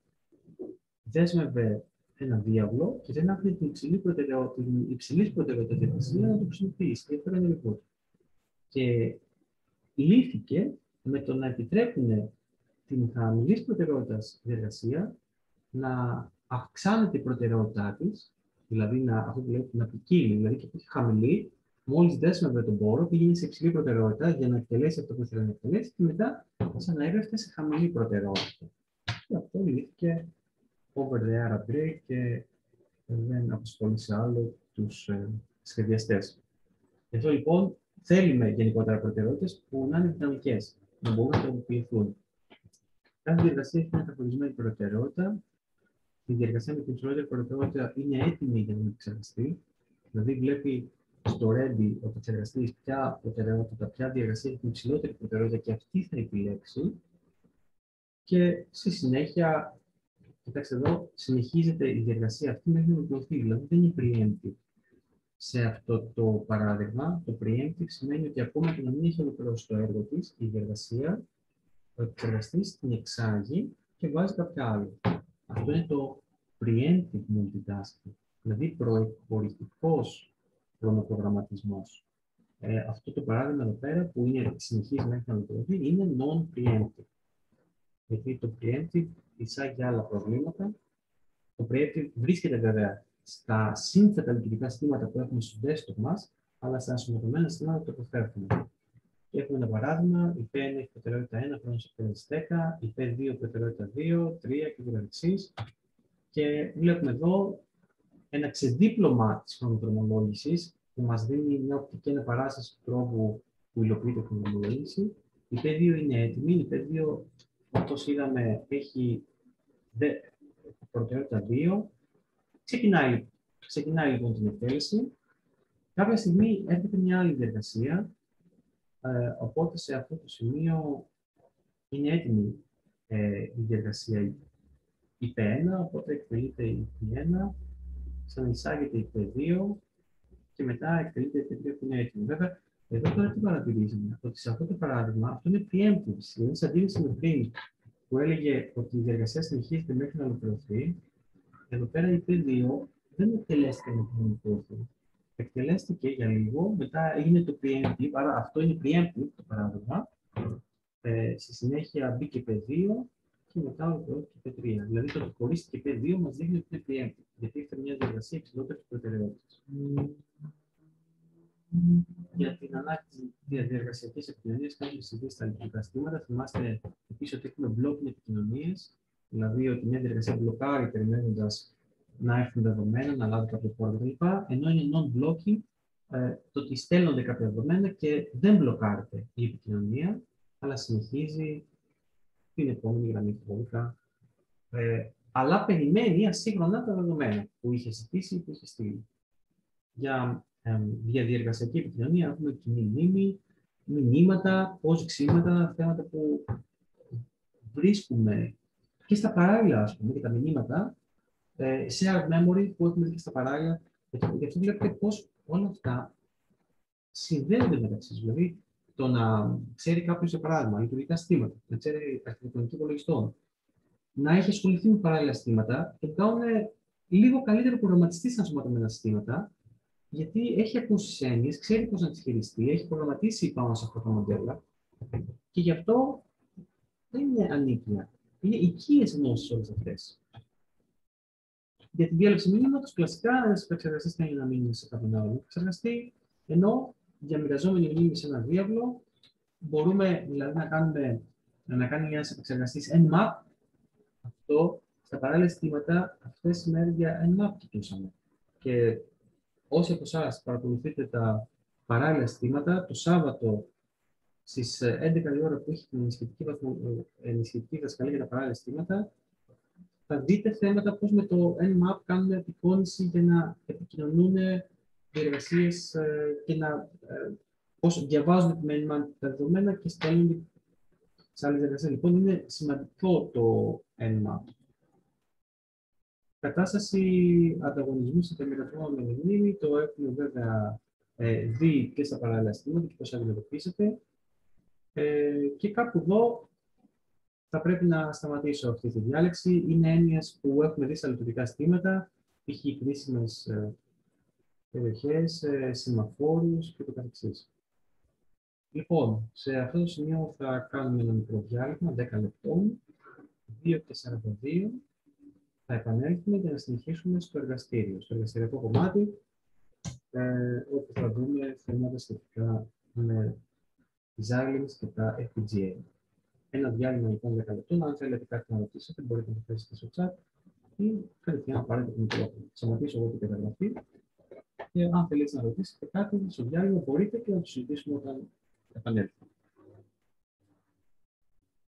δέσμευε ένα διάβλο και δεν άφηνε την υψηλή προτεραιότητα, την υψηλή προτεραιότητα διαδικασία να το χρησιμοποιήσει. Και έφερε ένα reboot. Και λύθηκε με το να επιτρέπουν την χαμηλή προτεραιότητα διαδικασία να αυξάνεται η προτεραιότητά τη, δηλαδή να, αυτό που λέει, να ποικίλει, δηλαδή και που έχει χαμηλή. Μόλις δέσμευε τον πόρο, πήγαινε σε υψηλή προτεραιότητα για να εκτελέσει αυτό που ήθελε να εκτελέσει και μετά ξαναέρευτε σε χαμηλή προτεραιότητα. Και αυτό λύθηκε over the air upgrade και δεν απασχόλησε άλλο τους ε, σχεδιαστές. Γι' αυτό λοιπόν θέλουμε γενικότερα προτεραιότητες που να είναι δυναμικές, να μπορούν να τροποποιηθούν. Κάθε διεργασία έχει μια καθορισμένη προτεραιότητα. Η διεργασία με την υψηλότερη προτεραιότητα είναι έτοιμη για να εξεργαστεί. Δηλαδή, βλέπει στο Ready ο επεξεργαστής ποια προτεραιότητα, ποια διεργασία έχει την υψηλότερη προτεραιότητα και αυτή θα επιλέξει. Και στη συνέχεια Κοιτάξτε εδώ, συνεχίζεται η διεργασία αυτή μέχρι να ολοκληρωθεί. Δηλαδή δεν είναι preemptive. Σε αυτό το παράδειγμα, το preemptive σημαίνει ότι ακόμα και να μην έχει ολοκληρώσει το έργο της, η διεργασία, ο επεξεργαστής την εξάγει και βάζει κάποια άλλη. Αυτό είναι το preemptive multitasking, δηλαδή προεκχωρητικός χρονοπρογραμματισμός. Ε, αυτό το παράδειγμα εδώ πέρα που είναι συνεχής μέχρι να ολοκληρωθεί είναι non-preemptive. Γιατί το preemptive εισάγει άλλα προβλήματα. Το preemptive βρίσκεται βέβαια στα σύνθετα λειτουργικά συστήματα που έχουμε στο desktop μας, αλλά στα ενσωματωμένα συστήματα το αποφεύγουμε. Έχουμε ένα παράδειγμα, η πι εν έχει προτεραιότητα ένα, χρόνος εκτέλεσης δέκα, η πι δύο προτεραιότητα δύο, τρία και ούτω καθεξής. Και βλέπουμε εδώ ένα ξεδίπλωμα της χρονοδρομολόγησης που μας δίνει μια οπτική αναπαράσταση του τρόπου που υλοποιείται η χρονοδρομολόγηση. Η πι δύο είναι έτοιμη, η πι δύο, όπως είδαμε, έχει προτεραιότητα δύο. Ξεκινάει, ξεκινάει λοιπόν την εκτέλεση. Κάποια στιγμή έρχεται μια άλλη διεργασία, ε, οπότε σε αυτό το σημείο είναι έτοιμη ε, η διεργασία η πι ένα, οπότε εκτελείται η πι ένα, ξαναεισάγεται η πι δύο και μετά εκτελείται η πι τρία που είναι έτοιμη. Βέβαια, εδώ τώρα τι παρατηρήσαμε, ότι σε αυτό το παράδειγμα αυτό είναι preemptive, δηλαδή σε αντίθεση με πριν που έλεγε ότι η διεργασία συνεχίζεται μέχρι να ολοκληρωθεί. Εδώ πέρα η πι δύο δεν εκτελέστηκε με την ολοκληρωθεί. Εκτελέστηκε για λίγο, μετά έγινε το preemptive, άρα αυτό είναι preemptive το παράδειγμα. Ε, στη συνέχεια μπήκε πι δύο και μετά ολοκληρώθηκε πι τρία. Δηλαδή το ότι χωρίστηκε πι δύο μας δείχνει ότι είναι preemptive, γιατί έχει μια διαδικασία υψηλότερης προτεραιότητας. Mm. Για την ανάκτηση διαδιεργασιακής επικοινωνίας και έχουμε συζητήσει στα λειτουργικά συστήματα. Θυμάστε επίσης ότι έχουμε blocking επικοινωνίες, δηλαδή ότι μια διαδικασία μπλοκάρει περιμένοντας να έρθουν δεδομένα, να λάβει κάποιο φόρμα κτλ. Ενώ είναι non-blocking, ε, το ότι στέλνονται κάποια δεδομένα και δεν μπλοκάρεται η επικοινωνία, αλλά συνεχίζει την επόμενη γραμμή του ε, αλλά περιμένει ασύγχρονα τα δεδομένα που είχε ζητήσει ή που είχε στείλει. Για ε, διαδιεργασιακή επικοινωνία έχουμε κοινή μνήμη, μηνύματα, postgxήματα, θέματα που βρίσκουμε και στα παράλληλα, ας πούμε, και τα μηνύματα, ε, shared memory που έχουμε δει και στα παράλληλα. Γι' αυτό βλέπετε πώς όλα αυτά συνδέονται μεταξύ τους. Δηλαδή, το να ξέρει κάποιος, για παράδειγμα, λειτουργικά συστήματα, να ξέρει αρχιτεκτονική υπολογιστών, να έχει ασχοληθεί με παράλληλα συστήματα, το κάνουν λίγο καλύτερο προγραμματιστή στα ενσωματωμένα συστήματα, γιατί έχει ακούσει τις έννοιες, ξέρει πώς να τις χειριστεί, έχει προγραμματίσει πάνω σε αυτά τα μοντέλα και γι' αυτό δεν είναι ανίκεια. Είναι οικίες γνώσεις όλες αυτές. Για τη διάλεξη μηνύματος, κλασικά ένας επεξεργαστής θέλει να μείνει σε κάποιον άλλο επεξεργαστή, ενώ διαμοιραζόμενη μνήμη σε ένα διάβλο, μπορούμε δηλαδή να, κάνουμε, να κάνει ένας επεξεργαστής Nmap. Αυτό στα παράλληλα συστήματα, αυτές τις μέρες για Nmap κοιτούσαμε. Και όσοι από εσάς παρακολουθείτε τα παράλληλα συστήματα, το Σάββατο στις έντεκα η ώρα που έχει την ενισχυτική δασκαλία για τα παράλληλα συστήματα, θα δείτε θέματα πώς με το Nmap κάνουν απεικόνηση για να επικοινωνούν διεργασίες και να, πώς διαβάζουν με Nmap τα δεδομένα και στέλνουν σε άλλες διεργασίες. Λοιπόν, είναι σημαντικό το Nmap. Κατάσταση ανταγωνισμού σε τελειωματισμό με μνήμη, το έχουμε βέβαια ε, δει και στα παράλληλα συστήματα και πώς αντιμετωπίσετε. Ε, και κάπου εδώ θα πρέπει να σταματήσω αυτή τη διάλεξη. Είναι έννοιες που έχουμε δει στα λειτουργικά συστήματα, π.χ. κρίσιμες ε, περιοχές, ε, σημαφόρους και το καθεξής. Λοιπόν, σε αυτό το σημείο θα κάνουμε ένα μικρό διάλειμμα, δέκα λεπτών, δύο και σαράντα δύο. Θα επανέλθουμε για να συνεχίσουμε στο εργαστήριο, στο εργαστηριακό κομμάτι, ε, όπου θα δούμε θέματα σχετικά με τις Xilinx και τα εφ πι τζι έι. Ένα διάλειμμα λοιπόν δέκα λεπτών. Αν θέλετε κάτι να ρωτήσετε, μπορείτε να το θέσετε στο chat ή κατευθείαν να πάρετε το μικρόφωνο. Θα σταματήσω εγώ την καταγραφή και αν θέλετε να ρωτήσετε κάτι στο διάλειμμα, μπορείτε και να το συζητήσουμε όταν επανέλθουμε.